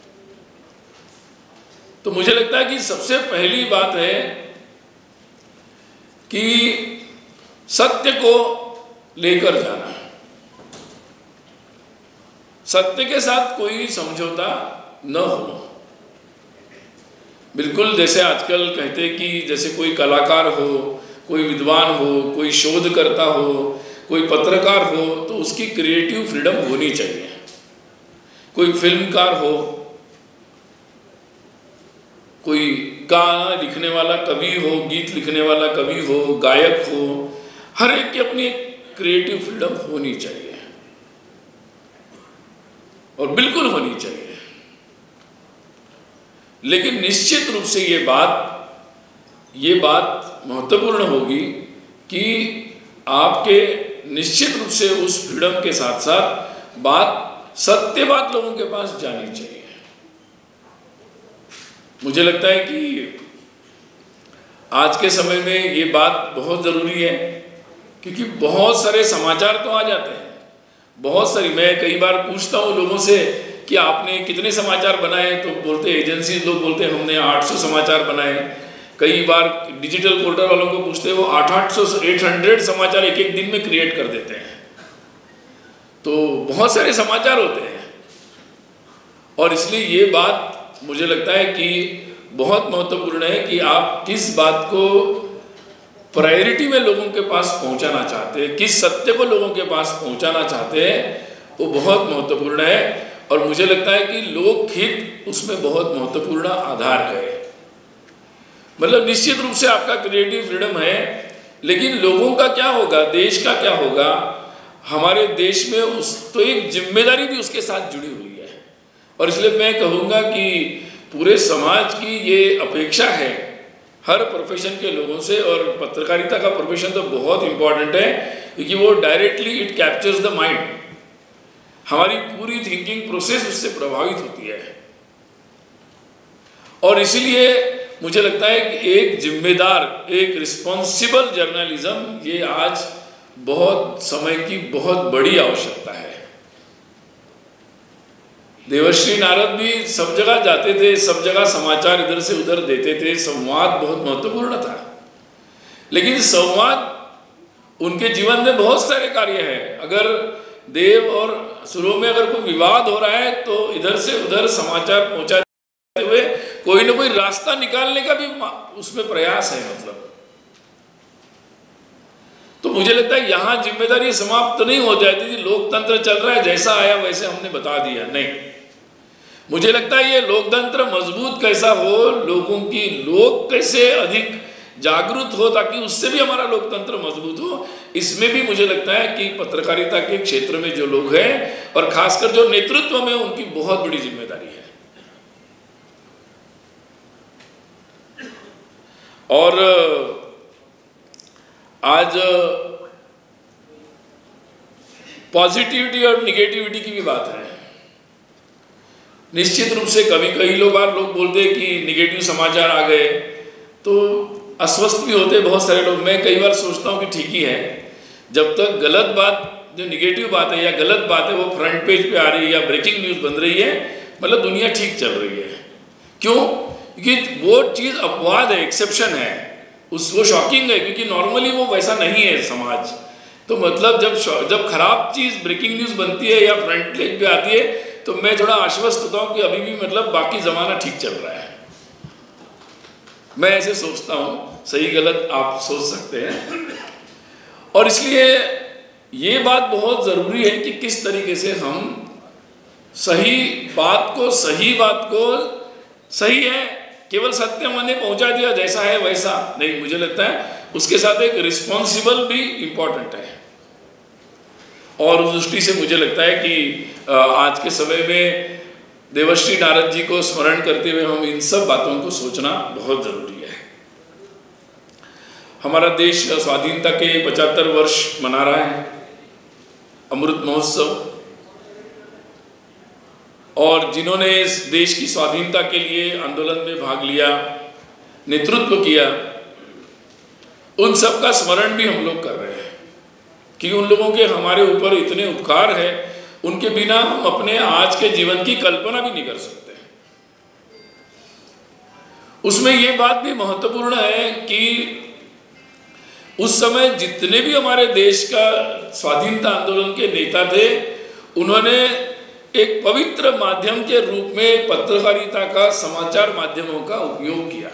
तो मुझे लगता है कि सबसे पहली बात है कि सत्य को लेकर जाना, सत्य के साथ कोई समझौता न हो। बिल्कुल जैसे आजकल कहते हैं कि जैसे कोई कलाकार हो, कोई विद्वान हो, कोई शोधकर्ता हो, कोई पत्रकार हो, तो उसकी क्रिएटिव फ्रीडम होनी चाहिए। कोई फिल्मकार हो, कोई गाना लिखने वाला कवि हो, गीत लिखने वाला कवि हो, गायक हो, हर एक की अपनी क्रिएटिव फ्रीडम होनी चाहिए, और बिल्कुल होनी चाहिए। लेकिन निश्चित रूप से ये बात ये बात महत्वपूर्ण होगी कि आपके निश्चित रूप से उस फ्रीडम के साथ साथ बात, सत्य बात लोगों के पास जानी चाहिए। मुझे लगता है कि आज के समय में ये बात बहुत ज़रूरी है, क्योंकि बहुत सारे समाचार तो आ जाते हैं, बहुत सारी, मैं कई बार पूछता हूँ लोगों से कि आपने कितने समाचार बनाए, तो बोलते एजेंसी लोग बोलते हैं हमने आठ सौ समाचार बनाए। कई बार डिजिटल पोर्टल वालों को पूछते हैं, वो आठ आठ सौ एट हंड्रेड समाचार एक एक दिन में क्रिएट कर देते हैं। तो बहुत सारे समाचार होते हैं, और इसलिए ये बात मुझे लगता है कि बहुत महत्वपूर्ण है कि आप किस बात को प्रायोरिटी में लोगों के पास पहुंचाना चाहते हैं, किस सत्य को लोगों के पास पहुंचाना चाहते हैं, वो बहुत महत्वपूर्ण है। और मुझे लगता है कि लोकहित उसमें बहुत महत्वपूर्ण आधार है। मतलब निश्चित रूप से आपका क्रिएटिव फ्रीडम है, लेकिन लोगों का क्या होगा, देश का क्या होगा, हमारे देश में उस तो एक जिम्मेदारी भी उसके साथ जुड़ी हुई है। और इसलिए मैं कहूँगा कि पूरे समाज की ये अपेक्षा है हर प्रोफेशन के लोगों से, और पत्रकारिता का प्रोफेशन तो बहुत इम्पॉर्टेंट है, क्योंकि वो directly it captures the mind, हमारी पूरी थिंकिंग प्रोसेस उससे प्रभावित होती है। और इसीलिए मुझे लगता है कि एक जिम्मेदार, एक रिस्पॉन्सिबल जर्नलिज्म, ये आज बहुत समय की बहुत बड़ी आवश्यकता है। देवर्षि नारद भी सब जगह जाते थे, सब जगह समाचार इधर से उधर देते थे, संवाद बहुत महत्वपूर्ण था। लेकिन संवाद उनके जीवन में बहुत सारे कार्य हैं। अगर देव और असुरों में अगर कोई विवाद हो रहा है तो इधर से उधर समाचार पहुंचाते हुए कोई ना कोई रास्ता निकालने का भी उसमें प्रयास है। मतलब तो मुझे लगता है यहाँ जिम्मेदारी समाप्त तो नहीं हो जाती थी, लोकतंत्र चल रहा है, जैसा आया वैसे हमने बता दिया, नहीं। मुझे लगता है ये लोकतंत्र मजबूत कैसा हो, लोगों की लोग कैसे अधिक जागरूक हो ताकि उससे भी हमारा लोकतंत्र मजबूत हो, इसमें भी मुझे लगता है कि पत्रकारिता के क्षेत्र में जो लोग हैं और खासकर जो नेतृत्व में उनकी बहुत बड़ी जिम्मेदारी है। और आज पॉजिटिविटी और निगेटिविटी की भी बात है। निश्चित रूप से कभी कई लोग बार लोग बोलते हैं कि निगेटिव समाचार आ गए तो अस्वस्थ भी होते बहुत सारे लोग। मैं कई बार सोचता हूँ कि ठीक ही है, जब तक गलत बात, जो निगेटिव बात है या गलत बात है वो फ्रंट पेज पे आ रही है या ब्रेकिंग न्यूज़ बन रही है, मतलब दुनिया ठीक चल रही है। क्यों? क्योंकि वो चीज़ अपवाद है, एक्सेप्शन है, उस वो शॉकिंग है, क्योंकि नॉर्मली वो वैसा नहीं है समाज। तो मतलब जब जब खराब चीज़ ब्रेकिंग न्यूज़ बनती है या फ्रंट पेज पे आती है तो मैं थोड़ा आश्वस्त होता हूँ कि अभी भी मतलब बाकी ज़माना ठीक चल रहा है। मैं ऐसे सोचता हूँ, सही गलत आप सोच सकते हैं। और इसलिए ये बात बहुत ज़रूरी है कि किस तरीके से हम सही बात को सही बात को सही है, केवल सत्य मैंने पहुंचा दिया जैसा है वैसा नहीं। मुझे लगता है उसके साथ एक रिस्पॉन्सिबल भी इम्पॉर्टेंट है। और उस दृष्टि से मुझे लगता है कि आज के समय में देवर्षि नारद जी को स्मरण करते हुए हम इन सब बातों को सोचना बहुत ज़रूरी है। हमारा देश स्वाधीनता के पचहत्तर वर्ष मना रहा है, अमृत महोत्सव, और जिन्होंने इस देश की स्वाधीनता के लिए आंदोलन में भाग लिया, नेतृत्व किया, उन सब का स्मरण भी हम लोग कर रहे हैं कि उन लोगों के हमारे ऊपर इतने उपकार है, उनके बिना हम अपने आज के जीवन की कल्पना भी नहीं कर सकते। उसमें ये बात भी महत्वपूर्ण है कि उस समय जितने भी हमारे देश का स्वाधीनता आंदोलन के नेता थे, उन्होंने एक पवित्र माध्यम के रूप में पत्रकारिता का, समाचार माध्यमों का उपयोग किया।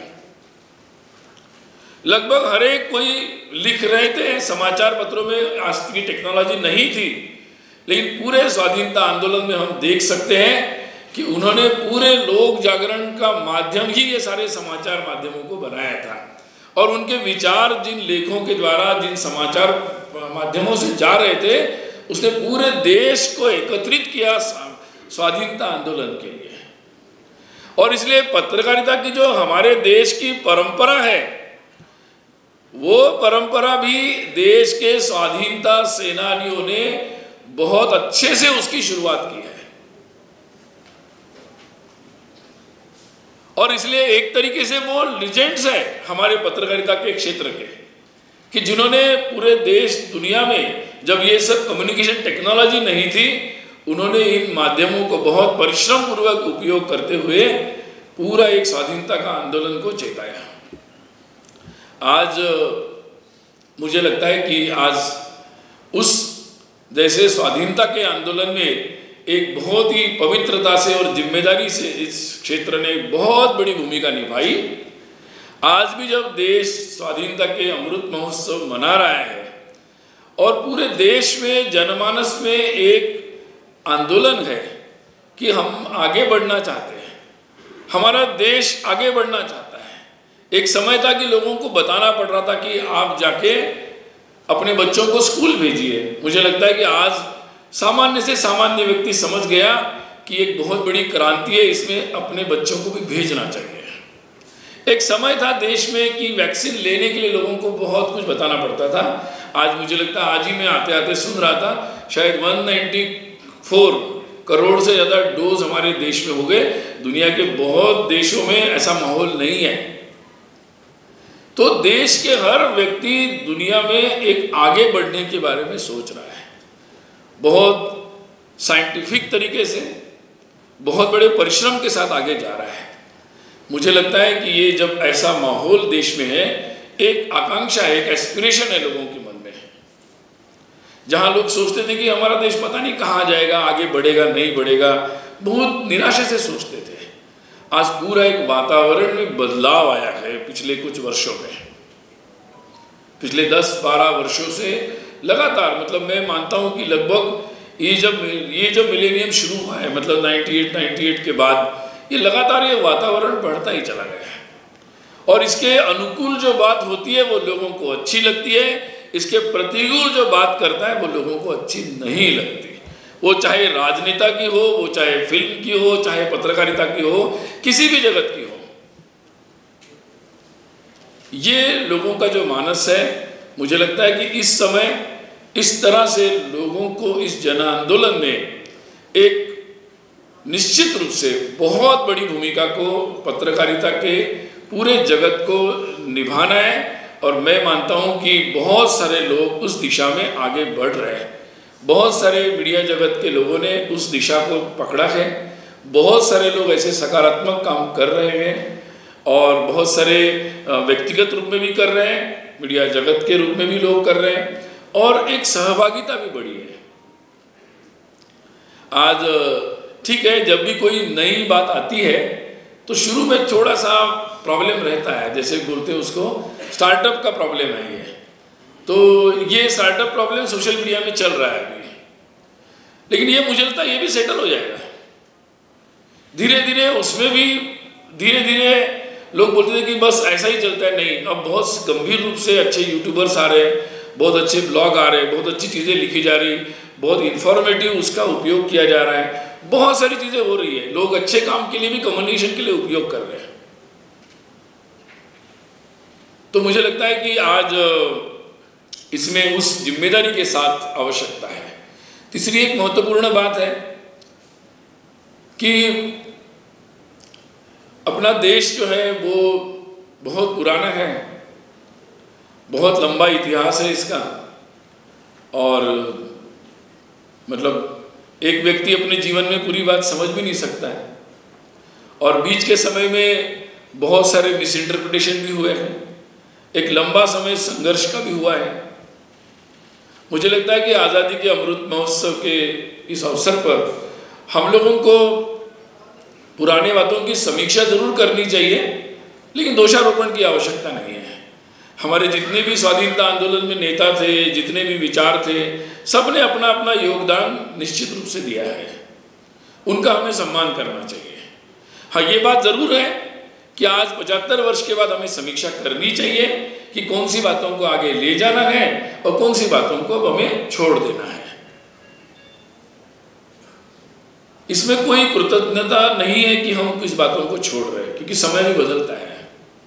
लगभग हर एक कोई लिख रहे थे, समाचार पत्रों में आज की टेक्नोलॉजी नहीं थी, लेकिन पूरे स्वाधीनता आंदोलन में हम देख सकते हैं कि उन्होंने पूरे लोक जागरण का माध्यम ही ये सारे समाचार माध्यमों को बनाया था। और उनके विचार जिन लेखों के द्वारा जिन समाचार माध्यमों से जा रहे थे, उसने पूरे देश को एकत्रित किया स्वाधीनता आंदोलन के लिए। और इसलिए पत्रकारिता की जो हमारे देश की परंपरा है, वो परंपरा भी देश के स्वाधीनता सेनानियों ने बहुत अच्छे से उसकी शुरुआत की है। और इसलिए एक तरीके से वो लीजेंड्स है हमारे पत्रकारिता के क्षेत्र के, कि जिन्होंने पूरे देश दुनिया में, जब ये सब कम्युनिकेशन टेक्नोलॉजी नहीं थी, उन्होंने इन माध्यमों को बहुत परिश्रम पूर्वक उपयोग करते हुए पूरा एक स्वाधीनता का आंदोलन को चेताया। आज मुझे लगता है कि आज उस जैसे स्वाधीनता के आंदोलन में एक बहुत ही पवित्रता से और जिम्मेदारी से इस क्षेत्र ने बहुत बड़ी भूमिका निभाई। आज भी जब देश स्वाधीनता के अमृत महोत्सव मना रहा है और पूरे देश में जनमानस में एक आंदोलन है कि हम आगे बढ़ना चाहते हैं, हमारा देश आगे बढ़ना चाहता है। एक समय था कि लोगों को बताना पड़ रहा था कि आप जाके अपने बच्चों को स्कूल भेजिए। मुझे लगता है कि आज सामान्य से सामान्य व्यक्ति समझ गया कि एक बहुत बड़ी क्रांति है, इसमें अपने बच्चों को भी भेजना चाहिए। एक समय था देश में कि वैक्सीन लेने के लिए लोगों को बहुत कुछ बताना पड़ता था। आज मुझे लगता है, आज ही मैं आते आते सुन रहा था, शायद एक सौ चौरानवे करोड़ से ज़्यादा डोज हमारे देश में हो गए। दुनिया के बहुत देशों में ऐसा माहौल नहीं है। तो देश के हर व्यक्ति दुनिया में एक आगे बढ़ने के बारे में सोच रहा है, बहुत साइंटिफिक तरीके से, बहुत बड़े परिश्रम के साथ आगे जा रहा है। मुझे लगता है कि ये जब ऐसा माहौल देश में है, एक आकांक्षा है, एक एस्पिरेशन है लोगों के मन में, जहां लोग सोचते थे कि हमारा देश पता नहीं कहाँ जाएगा, आगे बढ़ेगा नहीं बढ़ेगा, बहुत निराशा से सोचते थे। आज पूरा एक वातावरण में बदलाव आया है पिछले कुछ वर्षों में। पिछले दस बारह वर्षों से लगातार, मतलब मैं मानता हूं कि लगभग ये जब ये जब मिलेनियम शुरू हुआ है, मतलब अट्ठानवे अट्ठानवे के बाद, ये लगातार ये वातावरण बढ़ता ही चला गया है। और इसके अनुकूल जो बात होती है वो लोगों को अच्छी लगती है, इसके प्रतिकूल जो बात करता है वो लोगों को अच्छी नहीं लगती। वो चाहे राजनेता की हो, वो चाहे फिल्म की हो, चाहे पत्रकारिता की हो, किसी भी जगत की हो। ये लोगों का जो मानस है, मुझे लगता है कि इस समय इस तरह से लोगों को इस जन आंदोलन में एक निश्चित रूप से बहुत बड़ी भूमिका को पत्रकारिता के पूरे जगत को निभाना है। और मैं मानता हूं कि बहुत सारे लोग उस दिशा में आगे बढ़ रहे हैं। बहुत सारे मीडिया जगत के लोगों ने उस दिशा को पकड़ा है। बहुत सारे लोग ऐसे सकारात्मक काम कर रहे हैं और बहुत सारे व्यक्तिगत रूप में भी कर रहे हैं, मीडिया जगत के रूप में भी लोग कर रहे हैं, और एक सहभागिता भी बढ़ी है। आज ठीक है, जब भी कोई नई बात आती है तो शुरू में थोड़ा सा प्रॉब्लम रहता है, जैसे बोलते हैं उसको स्टार्टअप का प्रॉब्लम है ये। तो ये स्टार्टअप प्रॉब्लम सोशल मीडिया में चल रहा है अभी, लेकिन ये मुझे लगता है ये भी सेटल हो जाएगा धीरे धीरे। उसमें भी धीरे धीरे लोग बोलते थे कि बस ऐसा ही चलता है, नहीं, अब बहुत गंभीर रूप से अच्छे यूट्यूबर्स आ रहे हैं, बहुत अच्छे ब्लॉग आ रहे हैं, बहुत अच्छी चीज़ें लिखी जा रही, बहुत इन्फॉर्मेटिव उसका उपयोग किया जा रहा है, बहुत सारी चीज़ें हो रही है। लोग अच्छे काम के लिए भी कम्युनिकेशन के लिए उपयोग कर रहे हैं। तो मुझे लगता है कि आज इसमें उस जिम्मेदारी के साथ आवश्यकता है। तीसरी एक महत्वपूर्ण बात है कि अपना देश जो है वो बहुत पुराना है, बहुत लंबा इतिहास है इसका, और मतलब एक व्यक्ति अपने जीवन में पूरी बात समझ भी नहीं सकता है, और बीच के समय में बहुत सारे मिस इंटरप्रिटेशन भी हुए हैं, एक लंबा समय संघर्ष का भी हुआ है। मुझे लगता है कि आज़ादी के अमृत महोत्सव के इस अवसर पर हम लोगों को पुराने बातों की समीक्षा जरूर करनी चाहिए, लेकिन दोषारोपण की आवश्यकता नहीं है। हमारे जितने भी स्वाधीनता आंदोलन में नेता थे, जितने भी विचार थे, सब ने अपना अपना योगदान निश्चित रूप से दिया है, उनका हमें सम्मान करना चाहिए। हाँ, ये बात जरूर है कि आज पचहत्तर वर्ष के बाद हमें समीक्षा करनी चाहिए कि कौन सी बातों को आगे ले जाना है और कौन सी बातों को अब हमें छोड़ देना है। इसमें कोई कृतज्ञता नहीं है कि हम किस बातों को छोड़ रहे हैं, क्योंकि समय भी बदलता है,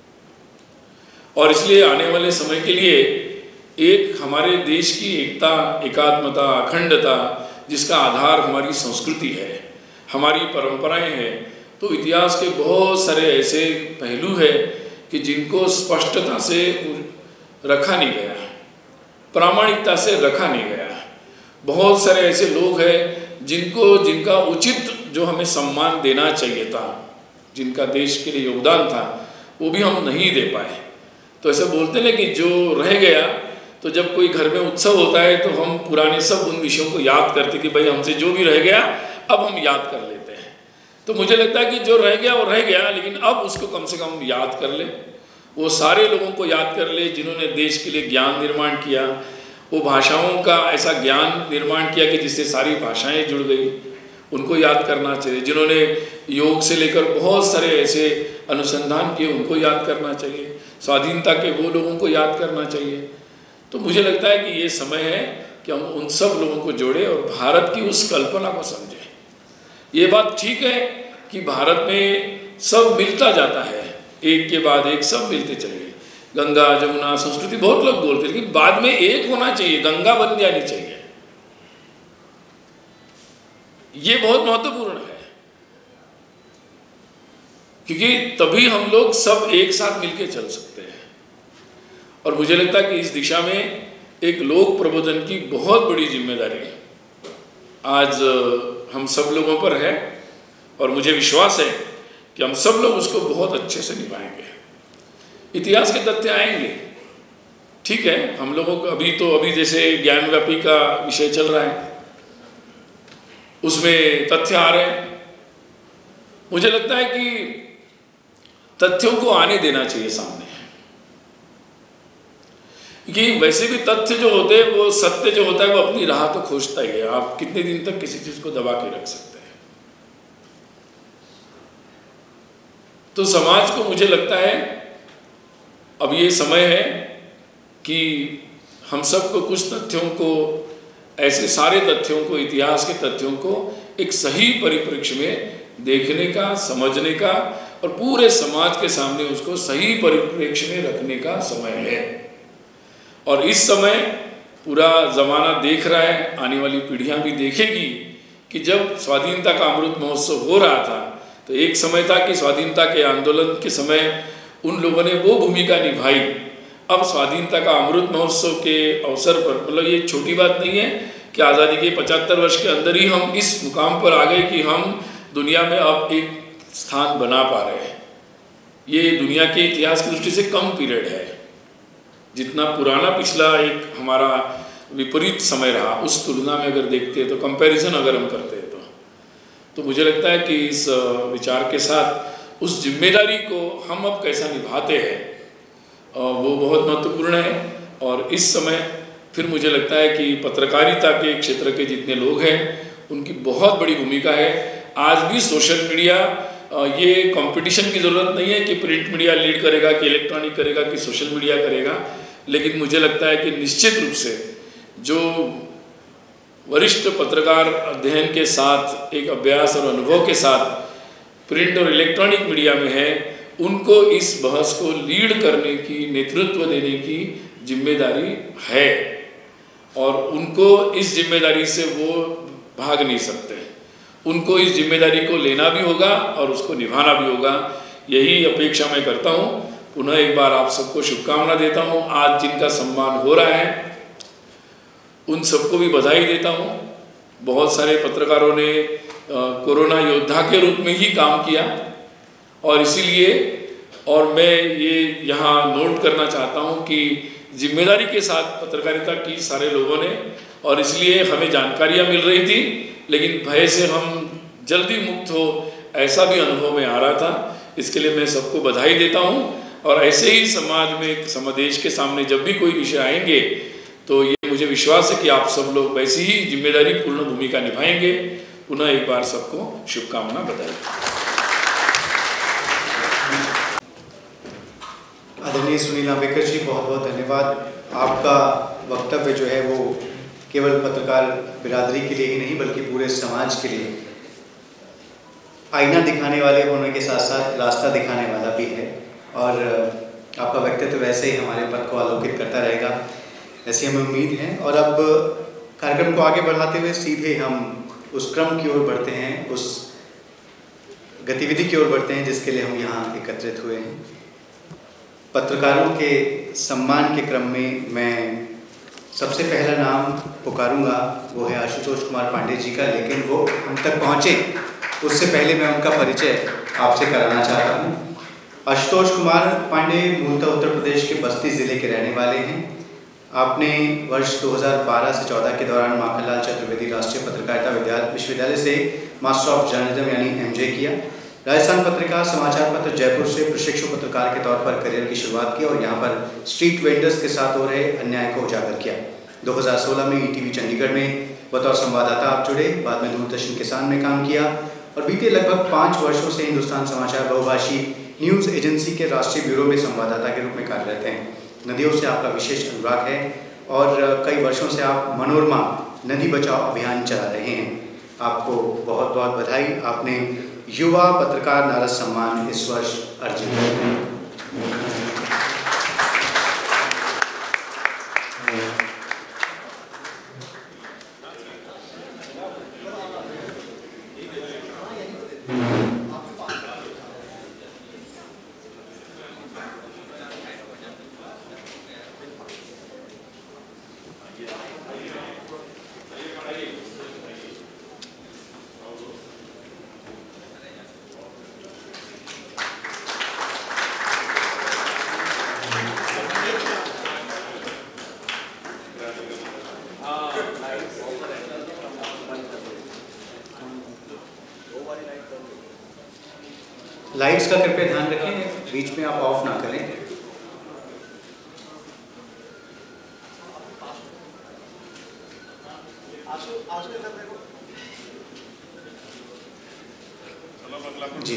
और इसलिए आने वाले समय के लिए एक हमारे देश की एकता, एकात्मता, अखंडता, जिसका आधार हमारी संस्कृति है, हमारी परंपराएं हैं, तो इतिहास के बहुत सारे ऐसे पहलू हैं कि जिनको स्पष्टता से रखा नहीं गया, प्रामाणिकता से रखा नहीं गया। बहुत सारे ऐसे लोग हैं जिनको जिनका उचित जो हमें सम्मान देना चाहिए था, जिनका देश के लिए योगदान था, वो भी हम नहीं दे पाए। तो ऐसे बोलते ना कि जो रह गया, तो जब कोई घर में उत्सव होता है तो हम पुराने सब उन विषयों को याद करते कि भाई हमसे जो भी रह गया अब हम याद कर लेते हैं। तो मुझे लगता है कि जो रह गया वो रह गया, लेकिन अब उसको कम से कम याद कर ले, वो सारे लोगों को याद कर ले जिन्होंने देश के लिए ज्ञान निर्माण किया, वो भाषाओं का ऐसा ज्ञान निर्माण किया कि जिससे सारी भाषाएं जुड़ गई, उनको याद करना चाहिए। जिन्होंने योग से लेकर बहुत सारे ऐसे अनुसंधान किए, उनको याद करना चाहिए। स्वाधीनता के वो लोगों को याद करना चाहिए। तो मुझे लगता है कि ये समय है कि हम उन सब लोगों को जोड़ें और भारत की उस कल्पना को समझें। ये बात ठीक है कि भारत में सब मिलता जाता है, एक के बाद एक सब मिलते चले, गंगा जमुना संस्कृति बहुत लोग बोलते हैं, लेकिन बाद में एक होना चाहिए, गंगा बन जानी चाहिए। ये बहुत महत्वपूर्ण है, क्योंकि तभी हम लोग सब एक साथ मिलकर चल सकते हैं। और मुझे लगता है कि इस दिशा में एक लोक प्रबोधन की बहुत बड़ी जिम्मेदारी आज हम सब लोगों पर है, और मुझे विश्वास है कि हम सब लोग उसको बहुत अच्छे से निभाएंगे। इतिहास के तथ्य आएंगे, ठीक है, हम लोगों को अभी तो अभी जैसे ज्ञानव्यापी का विषय चल रहा है, उसमें तथ्य आ रहे हैं। मुझे लगता है कि तथ्यों को आने देना चाहिए सामने, कि वैसे भी तथ्य जो होते हैं, वो सत्य जो होता है वो अपनी राह तो खोजता ही है। आप कितने दिन तक किसी चीज को दबा के रख सकते हैं? तो समाज को मुझे लगता है अब ये समय है कि हम सबको कुछ तथ्यों को, ऐसे सारे तथ्यों को, इतिहास के तथ्यों को एक सही परिप्रेक्ष्य में देखने का, समझने का और पूरे समाज के सामने उसको सही परिप्रेक्ष्य में रखने का समय है। और इस समय पूरा ज़माना देख रहा है, आने वाली पीढ़ियां भी देखेगी कि जब स्वाधीनता का अमृत महोत्सव हो रहा था तो एक समय था कि स्वाधीनता के आंदोलन के समय उन लोगों ने वो भूमिका निभाई। अब स्वाधीनता का अमृत महोत्सव के अवसर पर, मतलब ये छोटी बात नहीं है कि आज़ादी के पचहत्तर वर्ष के अंदर ही हम इस मुकाम पर आ गए कि हम दुनिया में अब एक स्थान बना पा रहे हैं। ये दुनिया के इतिहास की दृष्टि से कम पीरियड है, जितना पुराना पिछला एक हमारा विपरीत समय रहा उस तुलना में अगर देखते हैं तो, कंपैरिजन अगर हम करते हैं तो तो मुझे लगता है कि इस विचार के साथ उस जिम्मेदारी को हम अब कैसा निभाते हैं वो बहुत महत्वपूर्ण है। और इस समय फिर मुझे लगता है कि पत्रकारिता के क्षेत्र के जितने लोग हैं उनकी बहुत बड़ी भूमिका है। आज भी सोशल मीडिया, ये कंपटीशन की ज़रूरत नहीं है कि प्रिंट मीडिया लीड करेगा कि इलेक्ट्रॉनिक करेगा कि सोशल मीडिया करेगा, लेकिन मुझे लगता है कि निश्चित रूप से जो वरिष्ठ पत्रकार अध्ययन के साथ, एक अभ्यास और अनुभव के साथ प्रिंट और इलेक्ट्रॉनिक मीडिया में है, उनको इस बहस को लीड करने की, नेतृत्व देने की जिम्मेदारी है और उनको इस जिम्मेदारी से वो भाग नहीं सकते। उनको इस जिम्मेदारी को लेना भी होगा और उसको निभाना भी होगा। यही अपेक्षा मैं करता हूँ। पुनः एक बार आप सबको शुभकामना देता हूँ। आज जिनका सम्मान हो रहा है उन सबको भी बधाई देता हूँ। बहुत सारे पत्रकारों ने कोरोना योद्धा के रूप में ही काम किया और इसीलिए, और मैं ये यहाँ नोट करना चाहता हूँ कि जिम्मेदारी के साथ पत्रकारिता की सारे लोगों ने, और इसलिए हमें जानकारियाँ मिल रही थी लेकिन भय से हम जल्दी मुक्त हो, ऐसा भी अनुभव में आ रहा था। इसके लिए मैं सबको बधाई देता हूँ और ऐसे ही समाज में, समादेश के सामने जब भी कोई विषय आएंगे तो ये मुझे विश्वास है कि आप सब लोग वैसी ही जिम्मेदारी पूर्ण भूमिका निभाएंगे। पुनः एक बार सबको शुभकामना बधाई। आदरणीय सुनील लांबेकर जी, बहुत बहुत धन्यवाद। आपका वक्तव्य जो है वो केवल पत्रकार बिरादरी के लिए ही नहीं बल्कि पूरे समाज के लिए आईना दिखाने वाले होने के साथ साथ रास्ता दिखाने वाला भी है और आपका व्यक्तित्व वैसे ही हमारे पथ को आलोकित करता रहेगा, ऐसी हमें उम्मीद है। और अब कार्यक्रम को आगे बढ़ाते हुए सीधे हम उस क्रम की ओर बढ़ते हैं, उस गतिविधि की ओर बढ़ते हैं जिसके लिए हम यहाँ एकत्रित हुए हैं। पत्रकारों के सम्मान के क्रम में मैं सबसे पहला नाम पुकारूंगा, वो है आशुतोष कुमार पांडे जी का, लेकिन वो हम तक पहुँचे उससे पहले मैं उनका परिचय आपसे कराना चाहता हूँ। आशुतोष कुमार पांडे मूलतः उत्तर प्रदेश के बस्ती ज़िले के रहने वाले हैं। आपने वर्ष दो हज़ार बारह से चौदह के दौरान माखनलाल चतुर्वेदी राष्ट्रीय पत्रकारिता विश्वविद्यालय से मास्टर ऑफ जर्नलिज्म यानी एमजे किया। राजस्थान पत्रिका समाचार पत्र जयपुर से प्रशिक्षु पत्रकार के तौर पर करियर की शुरुआत की और यहाँ पर स्ट्रीट वेंडर्स के साथ हो रहे अन्याय को उजागर किया। दो हज़ार सोलह में ईटीवी चंडीगढ़ में बतौर संवाददाता आप जुड़े, बाद में दूरदर्शन किसान में काम किया और बीते लगभग पाँच वर्षों से हिंदुस्तान समाचार बहुभाषी न्यूज़ एजेंसी के राष्ट्रीय ब्यूरो में संवाददाता के रूप में कार्यरत हैं। नदियों से आपका विशेष अनुराग है और कई वर्षों से आप मनोरमा नदी बचाओ अभियान चला रहे हैं। आपको बहुत बहुत बधाई। आपने युवा पत्रकार नारद सम्मान इस वर्ष अर्जित किया। लाइट्स का कृपया ध्यान रखें, बीच में आप ऑफ ना करें। जी,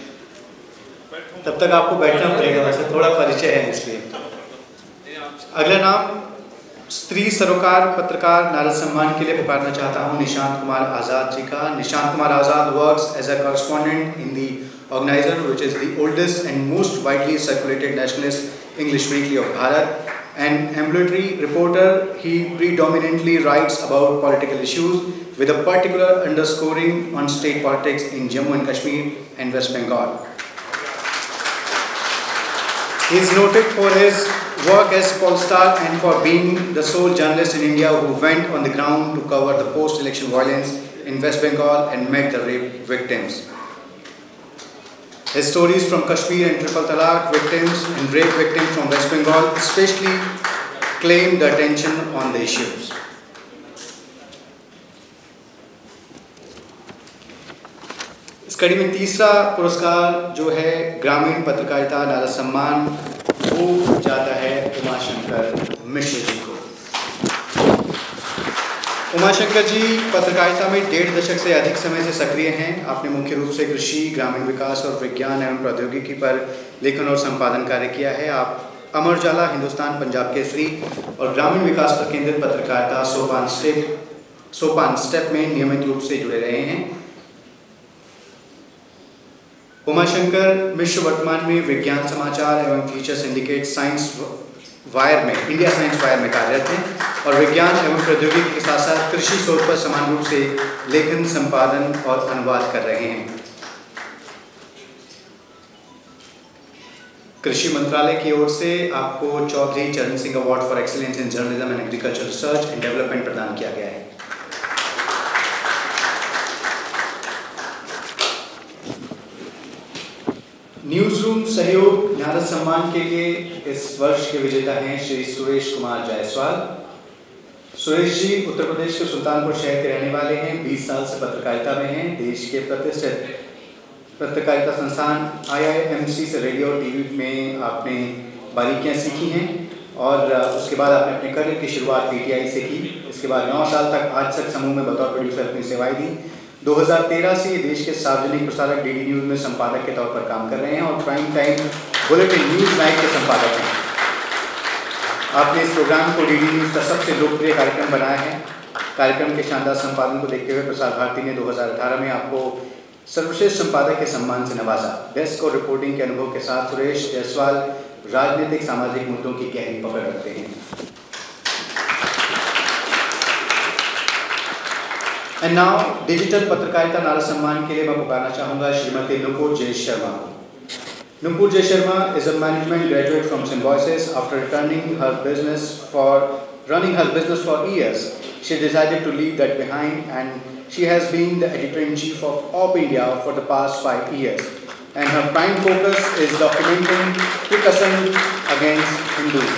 तब तक आपको बैठना पड़ेगा, वैसे थोड़ा परिचय है इसलिए। अगला नाम स्त्री सरोकार पत्रकार नारद सम्मान के लिए पुकारना चाहता हूं निशांत कुमार आज़ाद जी का। Nishant Kumar Azad works as a correspondent in the Organizer, which is the oldest and most widely circulated nationalist English weekly of Bharat. An ambulatory reporter, he predominantly writes about political issues with a particular underscoring on state politics in Jammu and Kashmir and West Bengal. He is noted for his work as pollstar and for being the sole journalist in India who went on the ground to cover the post-election violence in West Bengal and met the rape victims. His stories from Kashmir and Triple Talaq victims and rape victims from West Bengal especially claimed the attention on the issues. इस कड़ी में तीसरा पुरस्कार जो है ग्रामीण पत्रकारिता नारद सम्मान, वो जाता है उमाशंकर मिश्र जी को। उमाशंकर जी पत्रकारिता में डेढ़ दशक से अधिक समय से सक्रिय हैं। आपने मुख्य रूप से कृषि, ग्रामीण विकास और विज्ञान एवं प्रौद्योगिकी पर लेखन और संपादन कार्य किया है। आप अमर उजाला, हिंदुस्तान, पंजाब केसरी और ग्रामीण विकास पर केंद्रित पत्रकारिता सोपान स्टेप सोपान स्टेप में नियमित रूप से जुड़े रहे हैं। उमाशंकर मिश्र वर्तमान में विज्ञान समाचार एवं फीचर सिंडिकेट साइंस वायर में इंडिया साइंस वायर में कार्यरत हैं और विज्ञान एवं प्रौद्योगिकी के साथ साथ कृषि शोध पर समान रूप से लेखन, संपादन और अनुवाद कर रहे हैं। कृषि मंत्रालय की ओर से आपको Chaudhary Charan Singh award for excellence in journalism and agriculture research and development प्रदान किया गया है। न्यूज रूम सहयोग नारद सम्मान के लिए इस वर्ष के विजेता हैं श्री सुरेश कुमार जायसवाल। सुरेश जी उत्तर प्रदेश के सुल्तानपुर शहर के रहने वाले हैं। बीस साल से पत्रकारिता में हैं। देश के प्रतिष्ठित पत्रकारिता संस्थान आई आई एम सी से रेडियो और टीवी में आपने बारीकियां सीखी हैं और उसके बाद आपने अपने करियर की शुरुआत पी टी आई से की। इसके बाद नौ साल तक आज तक समूह में बतौर प्रोड्यूसर अपनी सेवाएं दी। दो हज़ार तेरह से ये देश के सार्वजनिक प्रसारक डी डी न्यूज़ में संपादक के तौर पर काम कर रहे हैं और prime time bulletin news night के संपादक हैं। आपने इस प्रोग्राम को डी डी न्यूज़ का सबसे लोकप्रिय कार्यक्रम बनाया है। कार्यक्रम के शानदार संपादन को देखते हुए प्रसार भारती ने दो हज़ार अठारह में आपको सर्वश्रेष्ठ संपादक के सम्मान से नवाजा। डेस्क और रिपोर्टिंग के अनुभव के साथ सुरेश जायसवाल राजनीतिक सामाजिक मुद्दों की गहरी पकड़ रखते हैं। एंड नाउ डिजिटल पत्रकारिता नारद सम्मान के लिए मैं पुकारना चाहूँगा श्रीमती नुपुर जे शर्मा को। Nupur J Sharma is a management graduate from Symbiosis. After returning her business for running her business for years, she decided to leave that behind, and she has been the editor-in-chief of Op India for the past five years. And her prime focus is documenting repression against Hindus.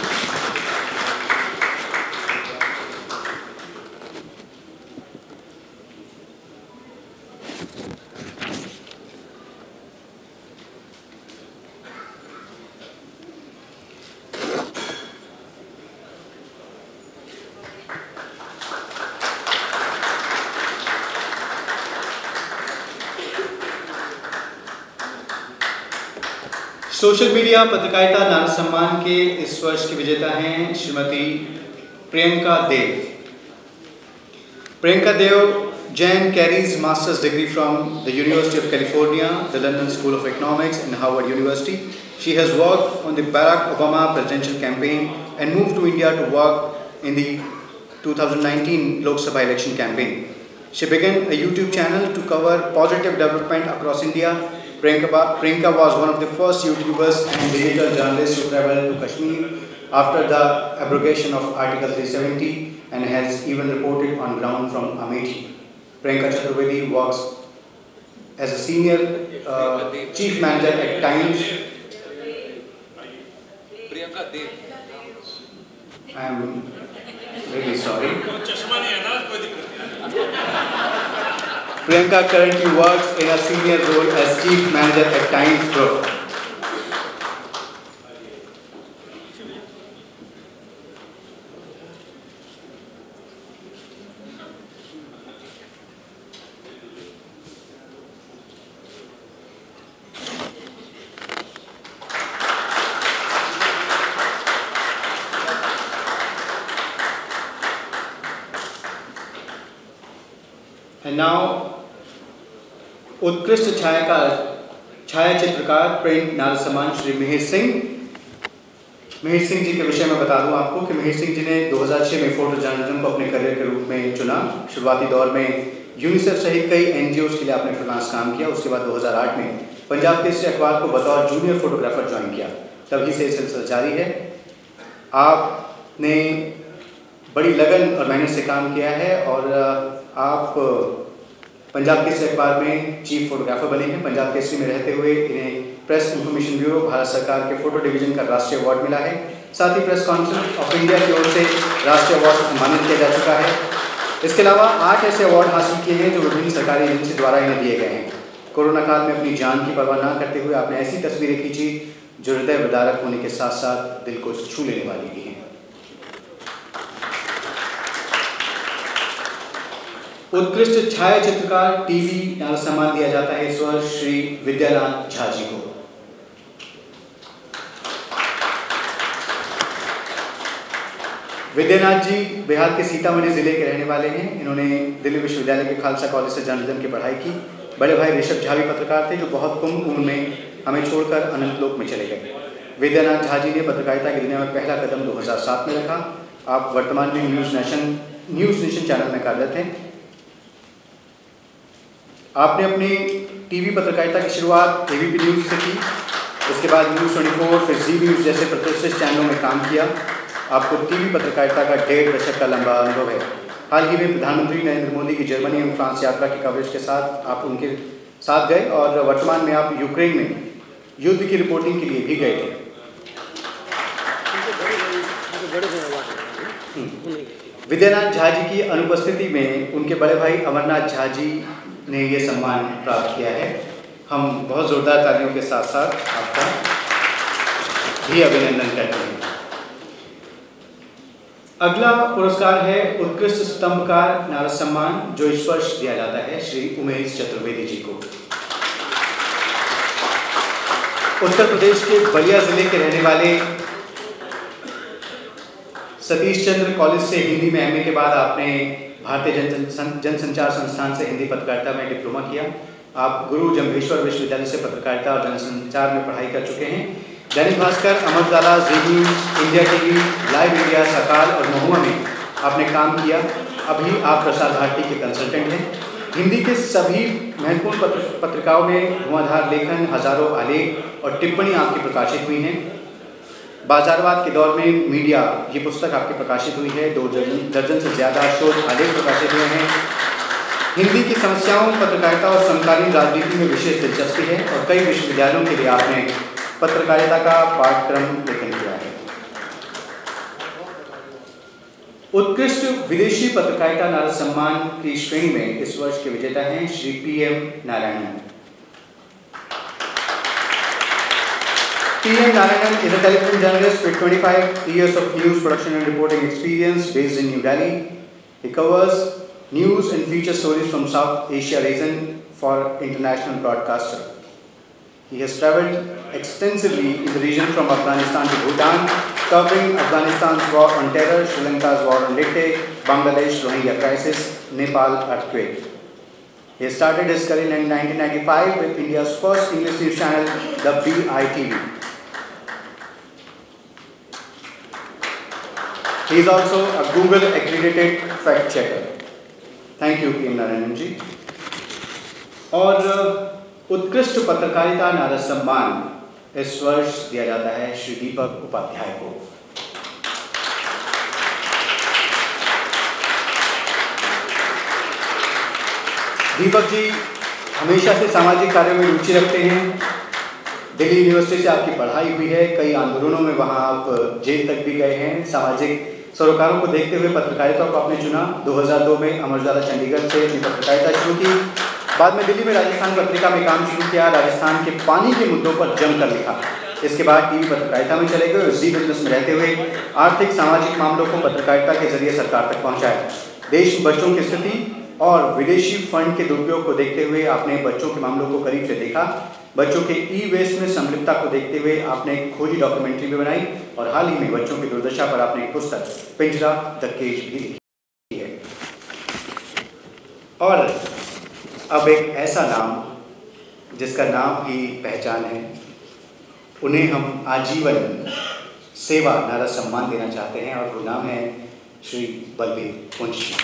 Social media पत्रकारिता नारद सम्मान के इस वर्ष के विजेता हैं श्रीमती प्रियंका देव। प्रियंका देव Jain carries master's degree from the University of California, the London School of Economics and Harvard University. She has worked on the Barack Obama presidential campaign and moved to India to work in the two thousand nineteen Lok Sabha election campaign. She began a YouTube channel to cover positive development across India. Priyanka, Priyanka was one of the first YouTubers and digital journalists to travel to Kashmir after the abrogation of Article three seventy and has even reported on ground from Amethi. Priyanka Chaturvedi works as a senior uh, chief manager at Times. Priyanka Dev. I am really sorry. Priyanka currently works in a senior role as Chief Manager at Times Group. And now उत्कृष्ट छायाकार छाया चित्रकार print Narad सम्मान श्री मिहिर सिंह मिहिर सिंह जी के विषय में बता दूं आपको कि मिहिर सिंह जी ने दो हज़ार छह में फोटो जर्नलिज्म को अपने करियर के रूप में चुना। शुरुआती दौर में यूनिसेफ सहित कई एनजीओज के लिए आपने फ्रीलांस काम किया। उसके बाद दो हज़ार आठ में पंजाब केसरी अखबार को बतौर जूनियर फोटोग्राफर ज्वाइन किया। तभी से सिलसिला जारी है। आपने बड़ी लगन और मेहनत से काम किया है और आप पंजाब केसरी अखबार में चीफ फोटोग्राफर बने हैं। पंजाब केसरी में रहते हुए इन्हें प्रेस इंफॉर्मेशन ब्यूरो भारत सरकार के फोटो डिवीजन का राष्ट्रीय अवार्ड मिला है। साथ ही प्रेस काउंसिल ऑफ इंडिया की ओर से राष्ट्रीय अवार्ड से सम्मानित किया जा चुका है। इसके अलावा आठ ऐसे अवार्ड हासिल किए हैं जो विभिन्न सरकारी एजेंसी द्वारा इन्हें दिए गए हैं। कोरोना काल में अपनी जान की परवाह न करते हुए आपने ऐसी तस्वीरें खींची जो हृदय विदारक होने के साथ साथ दिल को छू लेने वाली भी हैं। उत्कृष्ट छाया चित्रकार टीवी नारद सम्मान दिया जाता है इस वर्ष श्री विद्यानाथ झा जी को। विद्यानाथ जी बिहार के सीतामढ़ी जिले के रहने वाले हैं। इन्होंने दिल्ली विश्वविद्यालय के खालसा कॉलेज से जर्नलिज्म की पढ़ाई की। बड़े भाई ऋषभ झा भी पत्रकार थे जो बहुत कम उम्र में हमें छोड़कर अनंत लोक में चले गए। विद्यानाथ झा जी ने पत्रकारिता की दुनिया में पहला कदम दो हज़ार सात में रखा। आप वर्तमान में news nation news nation channel में कार्यरत हैं। आपने अपनी टीवी पत्रकारिता की शुरुआत एबीपी न्यूज़ से की। उसके बाद न्यूज़ ट्वेंटी फोर फिर जी न्यूज़ जैसे प्रतिष्ठित चैनलों में काम किया। आपको टीवी पत्रकारिता का डेढ़ दशक का लंबा अनुभव है। हाल ही में प्रधानमंत्री नरेंद्र मोदी की जर्मनी एवं फ्रांस यात्रा की कवरेज के साथ आप उनके साथ गए और वर्तमान में आप यूक्रेन में युद्ध की रिपोर्टिंग के लिए भी गए थे। विद्यानाथ झा जी की अनुपस्थिति में उनके बड़े भाई अमरनाथ झा जी ने ये सम्मान प्राप्त किया है। हम बहुत जोरदार तालियों के साथ साथ आपका भी अभिनंदन करते हैं। अगला पुरस्कार है उत्कृष्ट स्तंभकार नारद सम्मान जो इस वर्ष दिया जाता है श्री उमेश चतुर्वेदी जी को। उत्तर प्रदेश के बलिया जिले के रहने वाले सतीश चंद्र कॉलेज से हिंदी में एमए के बाद आपने भारतीय जन जनसंचार संस्थान से हिंदी पत्रकारिता में डिप्लोमा किया। आप गुरु जम्भेश्वर विश्वविद्यालय से पत्रकारिता और जनसंचार में पढ़ाई कर चुके हैं। Dainik Bhaskar, Amar Ujala, Zee news, India TV, live India, Sakal और महुआ में आपने काम किया। अभी आप प्रसार भारती के कंसल्टेंट हैं। हिंदी के सभी महत्वपूर्ण पत्र, पत्रिकाओं में धुआंधार लेखन, हजारों आलेख और टिप्पणी आपकी प्रकाशित हुई हैं। बाजारवाद के दौर में मीडिया ये पुस्तक आपकी प्रकाशित हुई है। दो दर्जन से ज़्यादा शोध आलेख प्रकाशित हुए हैं। हिंदी की समस्याओं, पत्रकारिता और समकालीन राजनीति में विशेष दिलचस्पी है और कई विश्वविद्यालयों के लिए आपने पत्रकारिता का पाठ्यक्रम लेखन किया है। उत्कृष्ट विदेशी पत्रकारिता नारद सम्मान की श्रेणी में इस वर्ष के विजेता हैं Shri P M Narayanan. P M Narayanan is a television journalist with twenty-five years of news production and reporting experience based in New Delhi. He covers news and feature stories from South Asia region for international broadcaster. He has travelled extensively in the region from Afghanistan to Bhutan, covering Afghanistan's war on terror, Sri Lanka's war on Leyte, Bangladesh Rohingya crisis, Nepal earthquake. He started his career in nineteen ninety-five with India's first English news channel, the B I T V. He is also a Google accredited fact checker. Thank you, P M Narayanan ji. और उत्कृष्ट पत्रकारिता नारद सम्मान इस वर्ष दिया जाता है श्री दीपक उपाध्याय को। दीपक जी हमेशा से सामाजिक कार्यों में रुचि रखते हैं। दिल्ली यूनिवर्सिटी से आपकी पढ़ाई हुई है। कई आंदोलनों में वहाँ आप जेल तक भी गए हैं। सामाजिक सरोकारों को देखते हुए पत्रकारिता को आपने चुना। दो हज़ार दो में अमर उजाला चंडीगढ़ से अपनी पत्रकारिता शुरू की। बाद में दिल्ली में राजस्थान पत्रिका में काम शुरू किया। राजस्थान के पानी के मुद्दों पर जमकर लिखा। इसके बाद टीवी पत्रकारिता में चले गए। उसी बिजनेस में रहते हुए आर्थिक सामाजिक मामलों को पत्रकारिता के जरिए सरकार तक पहुंचाया। देश में बच्चों की स्थिति और विदेशी फंड के दुरुपयोग को देखते हुए आपने बच्चों के मामलों को करीब से देखा। बच्चों के ई वेस्ट में संलिप्तता को देखते हुए आपने एक खोजी डॉक्यूमेंट्री भी बनाई और हाल ही में बच्चों की दुर्दशा पर आपने एक पुस्तक पिंजरा द केज भी लिखी है। और अब एक ऐसा नाम जिसका नाम ही पहचान है, उन्हें हम आजीवन सेवा नारा सम्मान देना चाहते हैं और वो नाम है श्री बलबीर पुंज जी।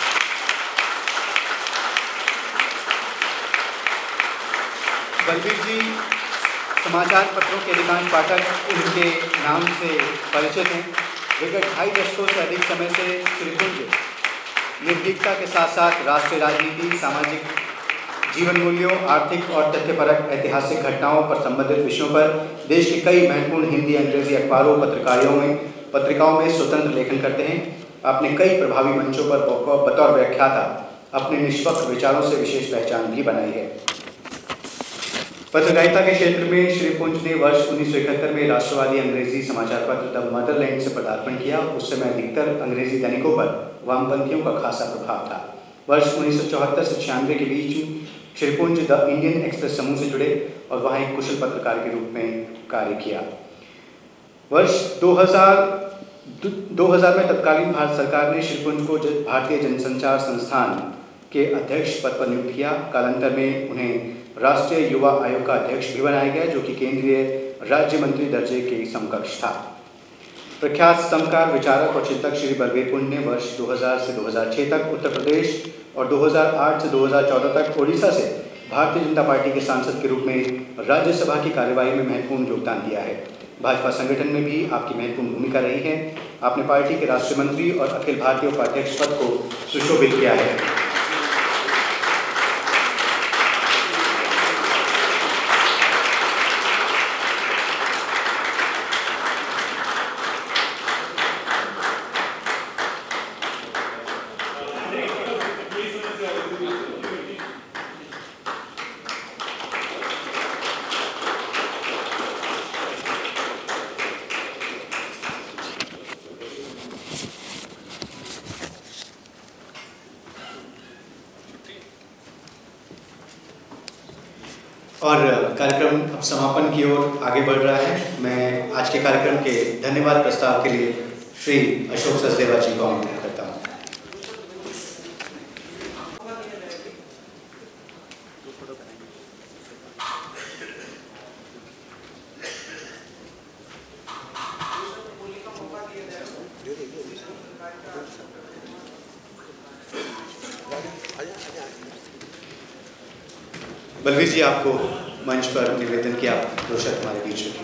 बलबीर जी समाचार पत्रों के अधिकांश पाठक उनके नाम से परिचित हैं। विगत ढाई दशकों से अधिक समय से श्री पुंज निर्भीकता के साथ साथ राष्ट्रीय राजनीति, सामाजिक जीवन मूल्यों, आर्थिक और तथ्यपरक ऐतिहासिक घटनाओं पर संबंधित विषयों पर देश के कई महत्वपूर्ण हिंदी अंग्रेजी अखबारों पत्रकारियों में पत्रिकाओं में स्वतंत्र लेखन करते हैं। आपने कई प्रभावी मंचों पर बतौर व्याख्याता अपने निष्पक्ष विचारों से विशेष पहचान भी बनाई है। पत्रकारिता के क्षेत्र में श्री पुंज ने वर्ष उन्नीस सौ इकहत्तर में राष्ट्रवादी अंग्रेजी समाचार पत्र द मदरलैंड से पदार्पण किया। उस समय अधिकतर अंग्रेजी दैनिकों पर वामपंथियों का खासा प्रभाव था। वर्ष उन्नीस सौ चौहत्तर से छियानवे के बीच श्री पुंज द इंडियन एक्सप्रेस समूह से जुड़े और वहाँ एक कुशल पत्रकार के रूप में कार्य किया। वर्ष दो हज़ार में तत्कालीन भारत सरकार ने श्री पुंज को भारतीय जनसंचार संस्थान के अध्यक्ष पद पर नियुक्त किया। कालांतर में उन्हें राष्ट्रीय युवा आयोग का अध्यक्ष भी बनाया गया, जो कि केंद्रीय राज्य मंत्री दर्जे के समकक्ष था। प्रख्यात स्तंभकार, विचारक और चिंतक श्री बलबीर पुंज ने वर्ष दो हज़ार से दो हज़ार छह तक उत्तर प्रदेश और दो हज़ार आठ से दो हज़ार चौदह तक ओडिशा से भारतीय जनता पार्टी के सांसद के रूप में राज्यसभा की कार्यवाही में महत्वपूर्ण योगदान दिया है। भाजपा संगठन में भी आपकी महत्वपूर्ण भूमिका रही है। आपने पार्टी के राष्ट्रीय मंत्री और अखिल भारतीय उपाध्यक्ष पद को सुशोभित किया है। और कार्यक्रम अब समापन की ओर आगे बढ़ रहा है। मैं आज के कार्यक्रम के धन्यवाद प्रस्ताव के लिए श्री अशोक सचदेवा जी को आमंत्रित करता हूँ। बलबीर जी, आपको मंच पर निवेदन किया, दो शब्द हमारे बीच रखिए।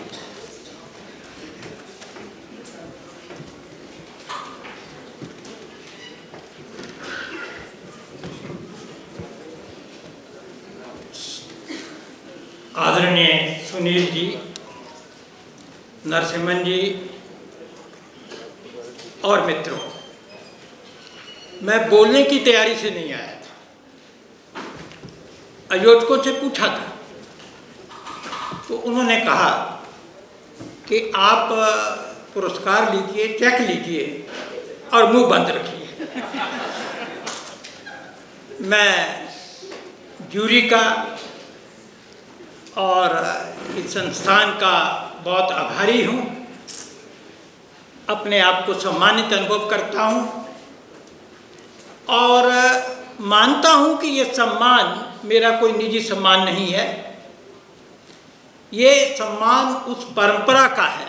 आदरणीय सुनील जी, नरसिम्हन जी और मित्रों, मैं बोलने की तैयारी से नहीं आया था। आयोजकों से पूछा था तो उन्होंने कहा कि आप पुरस्कार लीजिए, चेक लीजिए और मुंह बंद रखिए। मैं जूरी का और इस संस्थान का बहुत आभारी हूँ। अपने आप को सम्मानित अनुभव करता हूँ और मानता हूँ कि ये सम्मान मेरा कोई निजी सम्मान नहीं है। ये सम्मान उस परंपरा का है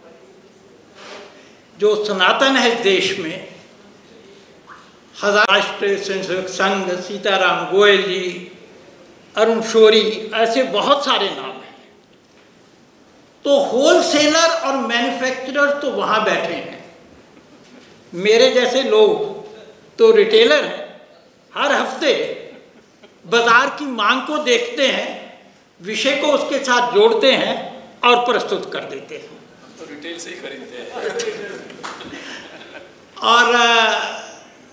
जो सनातन है देश में। हजार राष्ट्रीय स्वयंसेवक संघ, सीताराम गोयल जी, अरुण शोरी, ऐसे बहुत सारे नाम हैं। तो होलसेलर और मैन्युफैक्चरर तो वहाँ बैठे हैं, मेरे जैसे लोग तो रिटेलर हैं। हर हफ्ते बाजार की मांग को देखते हैं, विषय को उसके साथ जोड़ते हैं और प्रस्तुत कर देते हैं। तो रिटेल से ही खरीदते हैं। और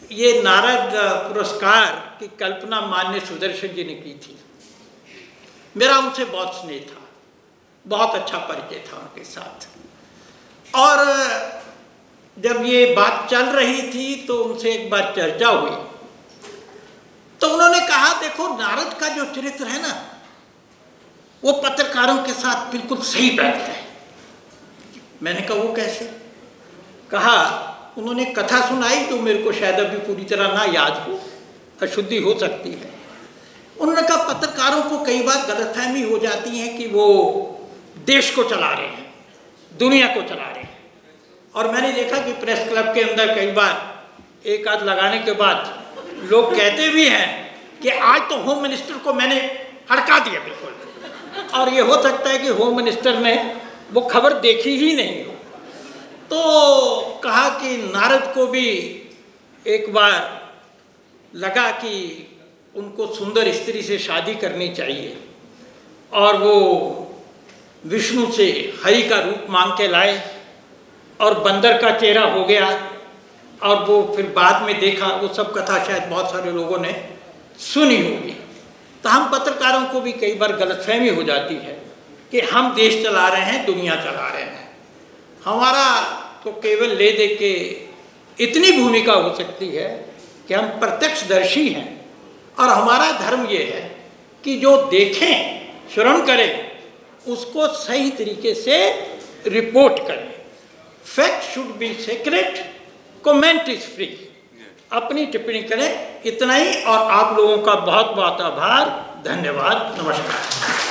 ये नारद पुरस्कार की कल्पना माननीय सुदर्शन जी ने की थी। मेरा उनसे बहुत स्नेह था, बहुत अच्छा परिचय था उनके साथ। और जब ये बात चल रही थी तो उनसे एक बार चर्चा हुई, तो उन्होंने कहा देखो नारद का जो चरित्र है ना वो पत्रकारों के साथ बिल्कुल सही बैठता है। मैंने कहा वो कैसे? कहा, उन्होंने कथा सुनाई जो मेरे को शायद अभी पूरी तरह ना याद हो, अशुद्धि हो सकती है। उन्होंने कहा पत्रकारों को कई बार गलतफहमी हो जाती है कि वो देश को चला रहे हैं, दुनिया को चला रहे हैं। और मैंने देखा कि प्रेस क्लब के अंदर कई बार एक आध लगाने के बाद लोग कहते भी हैं कि आज तो होम मिनिस्टर को मैंने हड़का दिया बिल्कुल, और ये हो सकता है कि होम मिनिस्टर ने वो खबर देखी ही नहीं हो। तो कहा कि नारद को भी एक बार लगा कि उनको सुंदर स्त्री से शादी करनी चाहिए, और वो विष्णु से हरि का रूप मांग के लाए और बंदर का चेहरा हो गया। और वो फिर बाद में देखा, वो सब कथा शायद बहुत सारे लोगों ने सुनी होगी। तो हम पत्रकारों को भी कई बार गलतफहमी हो जाती है कि हम देश चला रहे हैं, दुनिया चला रहे हैं। हमारा तो केवल ले दे के इतनी भूमिका हो सकती है कि हम प्रत्यक्षदर्शी हैं, और हमारा धर्म ये है कि जो देखें, श्रवण करें, उसको सही तरीके से रिपोर्ट करें। Fact should be secret, comment is free. अपनी टिप्पणी करें, इतना ही। और आप लोगों का बहुत बहुत आभार, धन्यवाद, नमस्कार।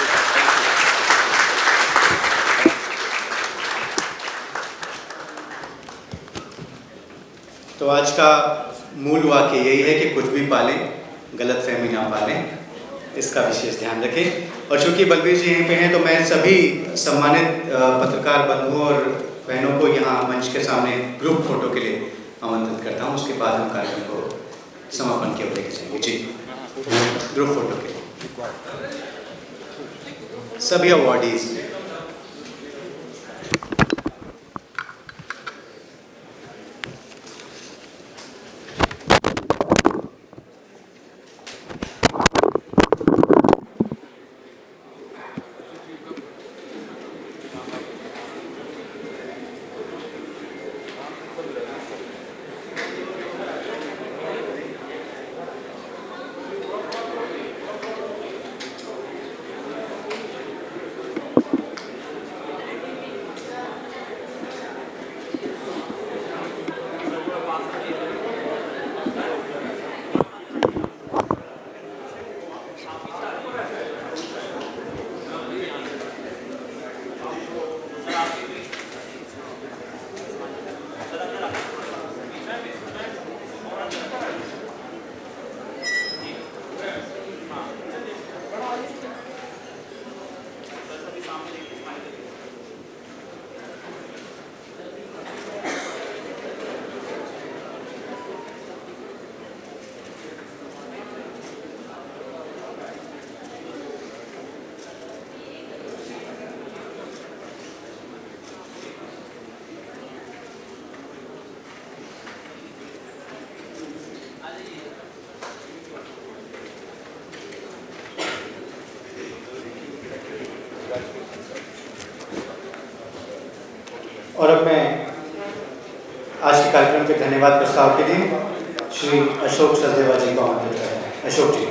तो आज का मूल वाक्य यही है कि कुछ भी पालें, गलत फहमी ना पालें, इसका विशेष ध्यान रखें। और चूंकि बलबीर जी यहीं पे हैं तो मैं सभी सम्मानित पत्रकार बंधुओं और बहनों को यहाँ मंच के सामने ग्रुप फोटो के लिए आमंत्रित करता हूँ। उसके बाद हम कार्यक्रम को समापन की ओर लेके जाएंगे। जी, ग्रुप फोटो के लिए सभी अवॉर्डीज। और अब मैं आज के कार्यक्रम के धन्यवाद प्रस्ताव के लिए श्री अशोक सचदेवा जी को आमंत्रित करते हैं। अशोक जी।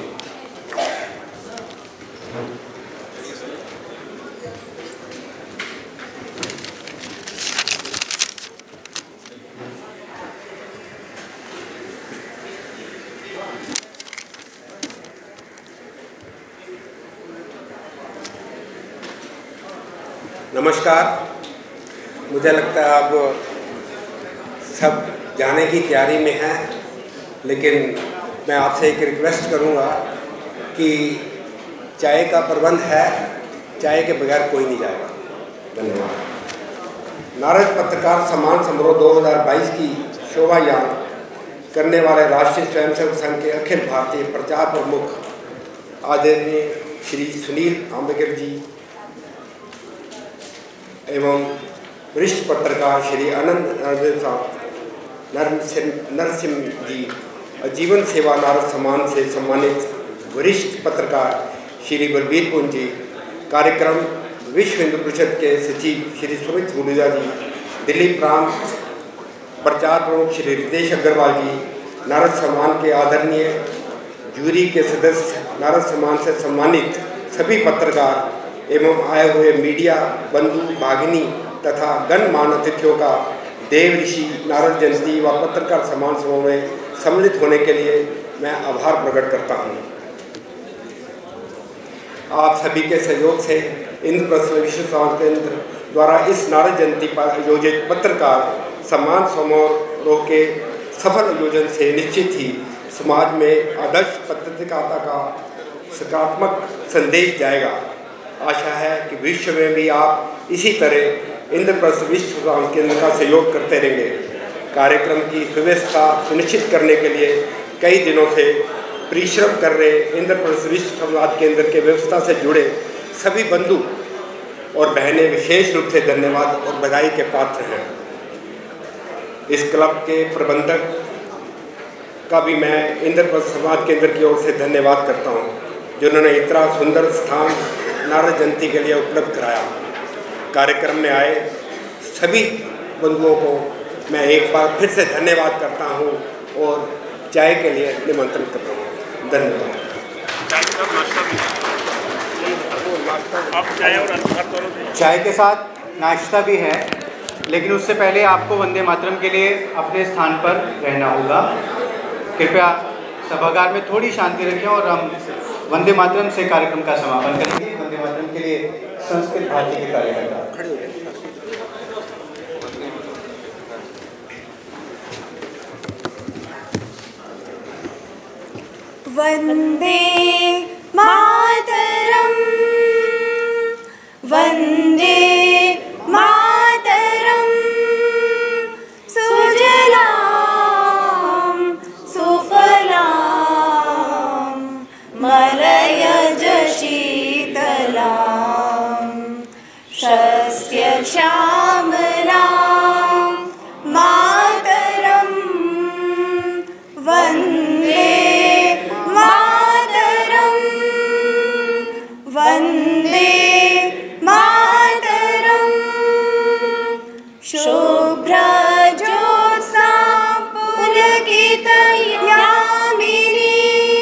नमस्कार। मुझे लगता है आप सब जाने की तैयारी में हैं, लेकिन मैं आपसे एक रिक्वेस्ट करूंगा कि चाय का प्रबंध है, चाय के बगैर कोई नहीं जाएगा। धन्यवाद। नारद पत्रकार सम्मान समारोह दो हज़ार बाईस की शोभा यान करने वाले राष्ट्रीय स्वयंसेवक संघ के अखिल भारतीय प्रचार प्रमुख आदरणीय श्री सुनील आम्बेकर जी एवं वरिष्ठ पत्रकार श्री अनंत नरसिंह जी आजीवन सेवा नारद सम्मान से सम्मानित वरिष्ठ पत्रकार श्री बलबीर पुंज जी, कार्यक्रम विश्व हिंदू परिषद के सचिव श्री सुमित गुलेजा जी, दिल्ली प्रांत प्रचार प्रमुख श्री रितेश अग्रवाल जी, नारद सम्मान के आदरणीय जूरी के सदस्य, नारद सम्मान से सम्मानित सभी पत्रकार एवं आए हुए मीडिया बंधु भागिनी तथा गणमान्य अतिथियों का देव ऋषि नारद जयंती व पत्रकार सम्मान समारोह में सम्मिलित होने के लिए मैं आभार प्रकट करता हूँ। आप सभी के सहयोग से इंद्रप्रस्थ विश्व समाज केंद्र द्वारा इस नारद जयंती पर आयोजित पत्रकार सम्मान समारोह के सफल आयोजन से निश्चित ही समाज में आदर्श पत्रकारिता का सकारात्मक संदेश जाएगा। आशा है कि विश्व में भी आप इसी तरह इंद्रप्रस्थ विश्व समाज केंद्र का सहयोग करते रहेंगे। कार्यक्रम की सुव्यवस्था सुनिश्चित करने के लिए कई दिनों से परिश्रम कर रहे इंद्रप्रस्थ विश्व समाज केंद्र के व्यवस्था से जुड़े सभी बंधु और बहनें विशेष रूप से धन्यवाद और बधाई के पात्र हैं। इस क्लब के प्रबंधक का भी मैं इंद्रप्रस्थ समाज केंद्र की ओर से धन्यवाद करता हूं, जिन्होंने इतना सुंदर स्थान नारद जयंती के लिए उपलब्ध कराया। कार्यक्रम में आए सभी बंधुओं को मैं एक बार फिर से धन्यवाद करता हूं और चाय के लिए निमंत्रित करता हूं। धन्यवाद। चाय के साथ नाश्ता भी है, लेकिन उससे पहले आपको वंदे मातरम के लिए अपने स्थान पर रहना होगा। कृपया सभागार में थोड़ी शांति रखें और हम वंदे मातरम से कार्यक्रम का समापन करेंगे। वंदे मातरम के लिए संस्कृत भारती के कार्यकर्ता खड़े हो जाएं। वंदे मातरम, वंदे मातरम, सुजलां सुफलां मलयज शीतलां शस्य श्यामलां मातरं वंदे वंदे मातरम। शुभ्रज्योत्स्ना पुलकित यामिनी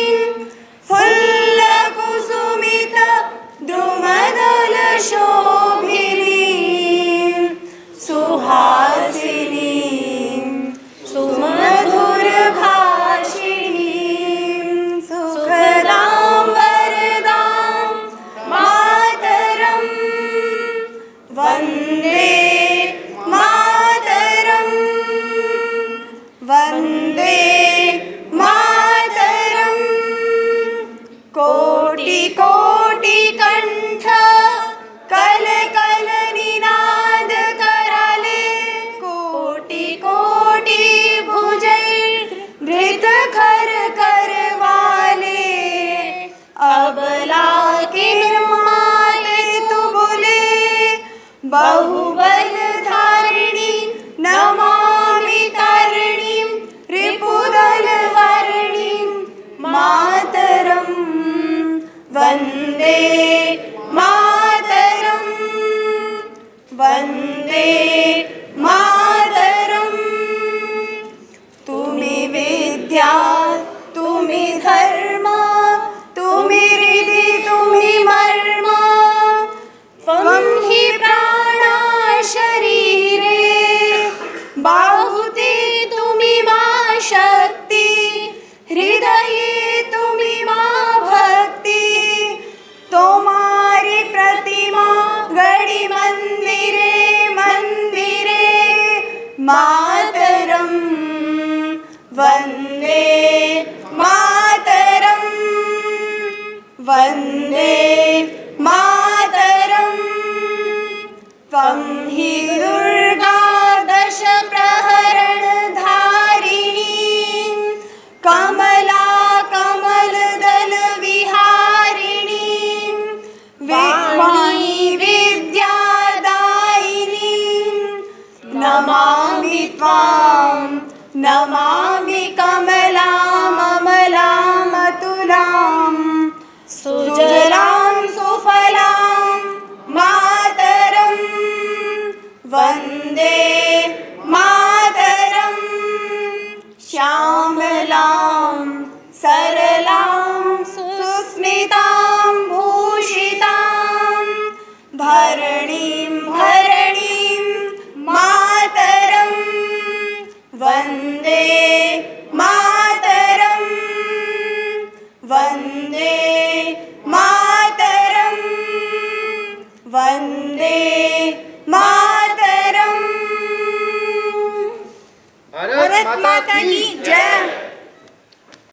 फुल्लकुसुमित द्रुमदल शोभिनी सुहासिनी सुमधुर भाषिणी सुखदां वरदां मातरं वंदे मातरं वंदे मातरं। कोटि कोटि कंठ कल कल निनाद कराले, कोटि कोटि भुजैर्भृत खर करवाले, अबला के माले तु बोले बहुबल धारिणी नमामि तारिणीं रिपुदल वर्णिं मातरं वंदे मातरं वंदे मातरं। तुमि विद्या तुमि धर्म तुमि हृदि तुमि मर्म, त्वं हि प्राणा शरीरे बाहुते तुमि मा शक्ति, हृदये तुमि मा भक्ति। तुम्हारी प्रतिमा गढ़ी मंदिरे मंदिरे मातरं वंदे मातरं वंदे मातरं। त्वं हि दुर्गा दश प्रहर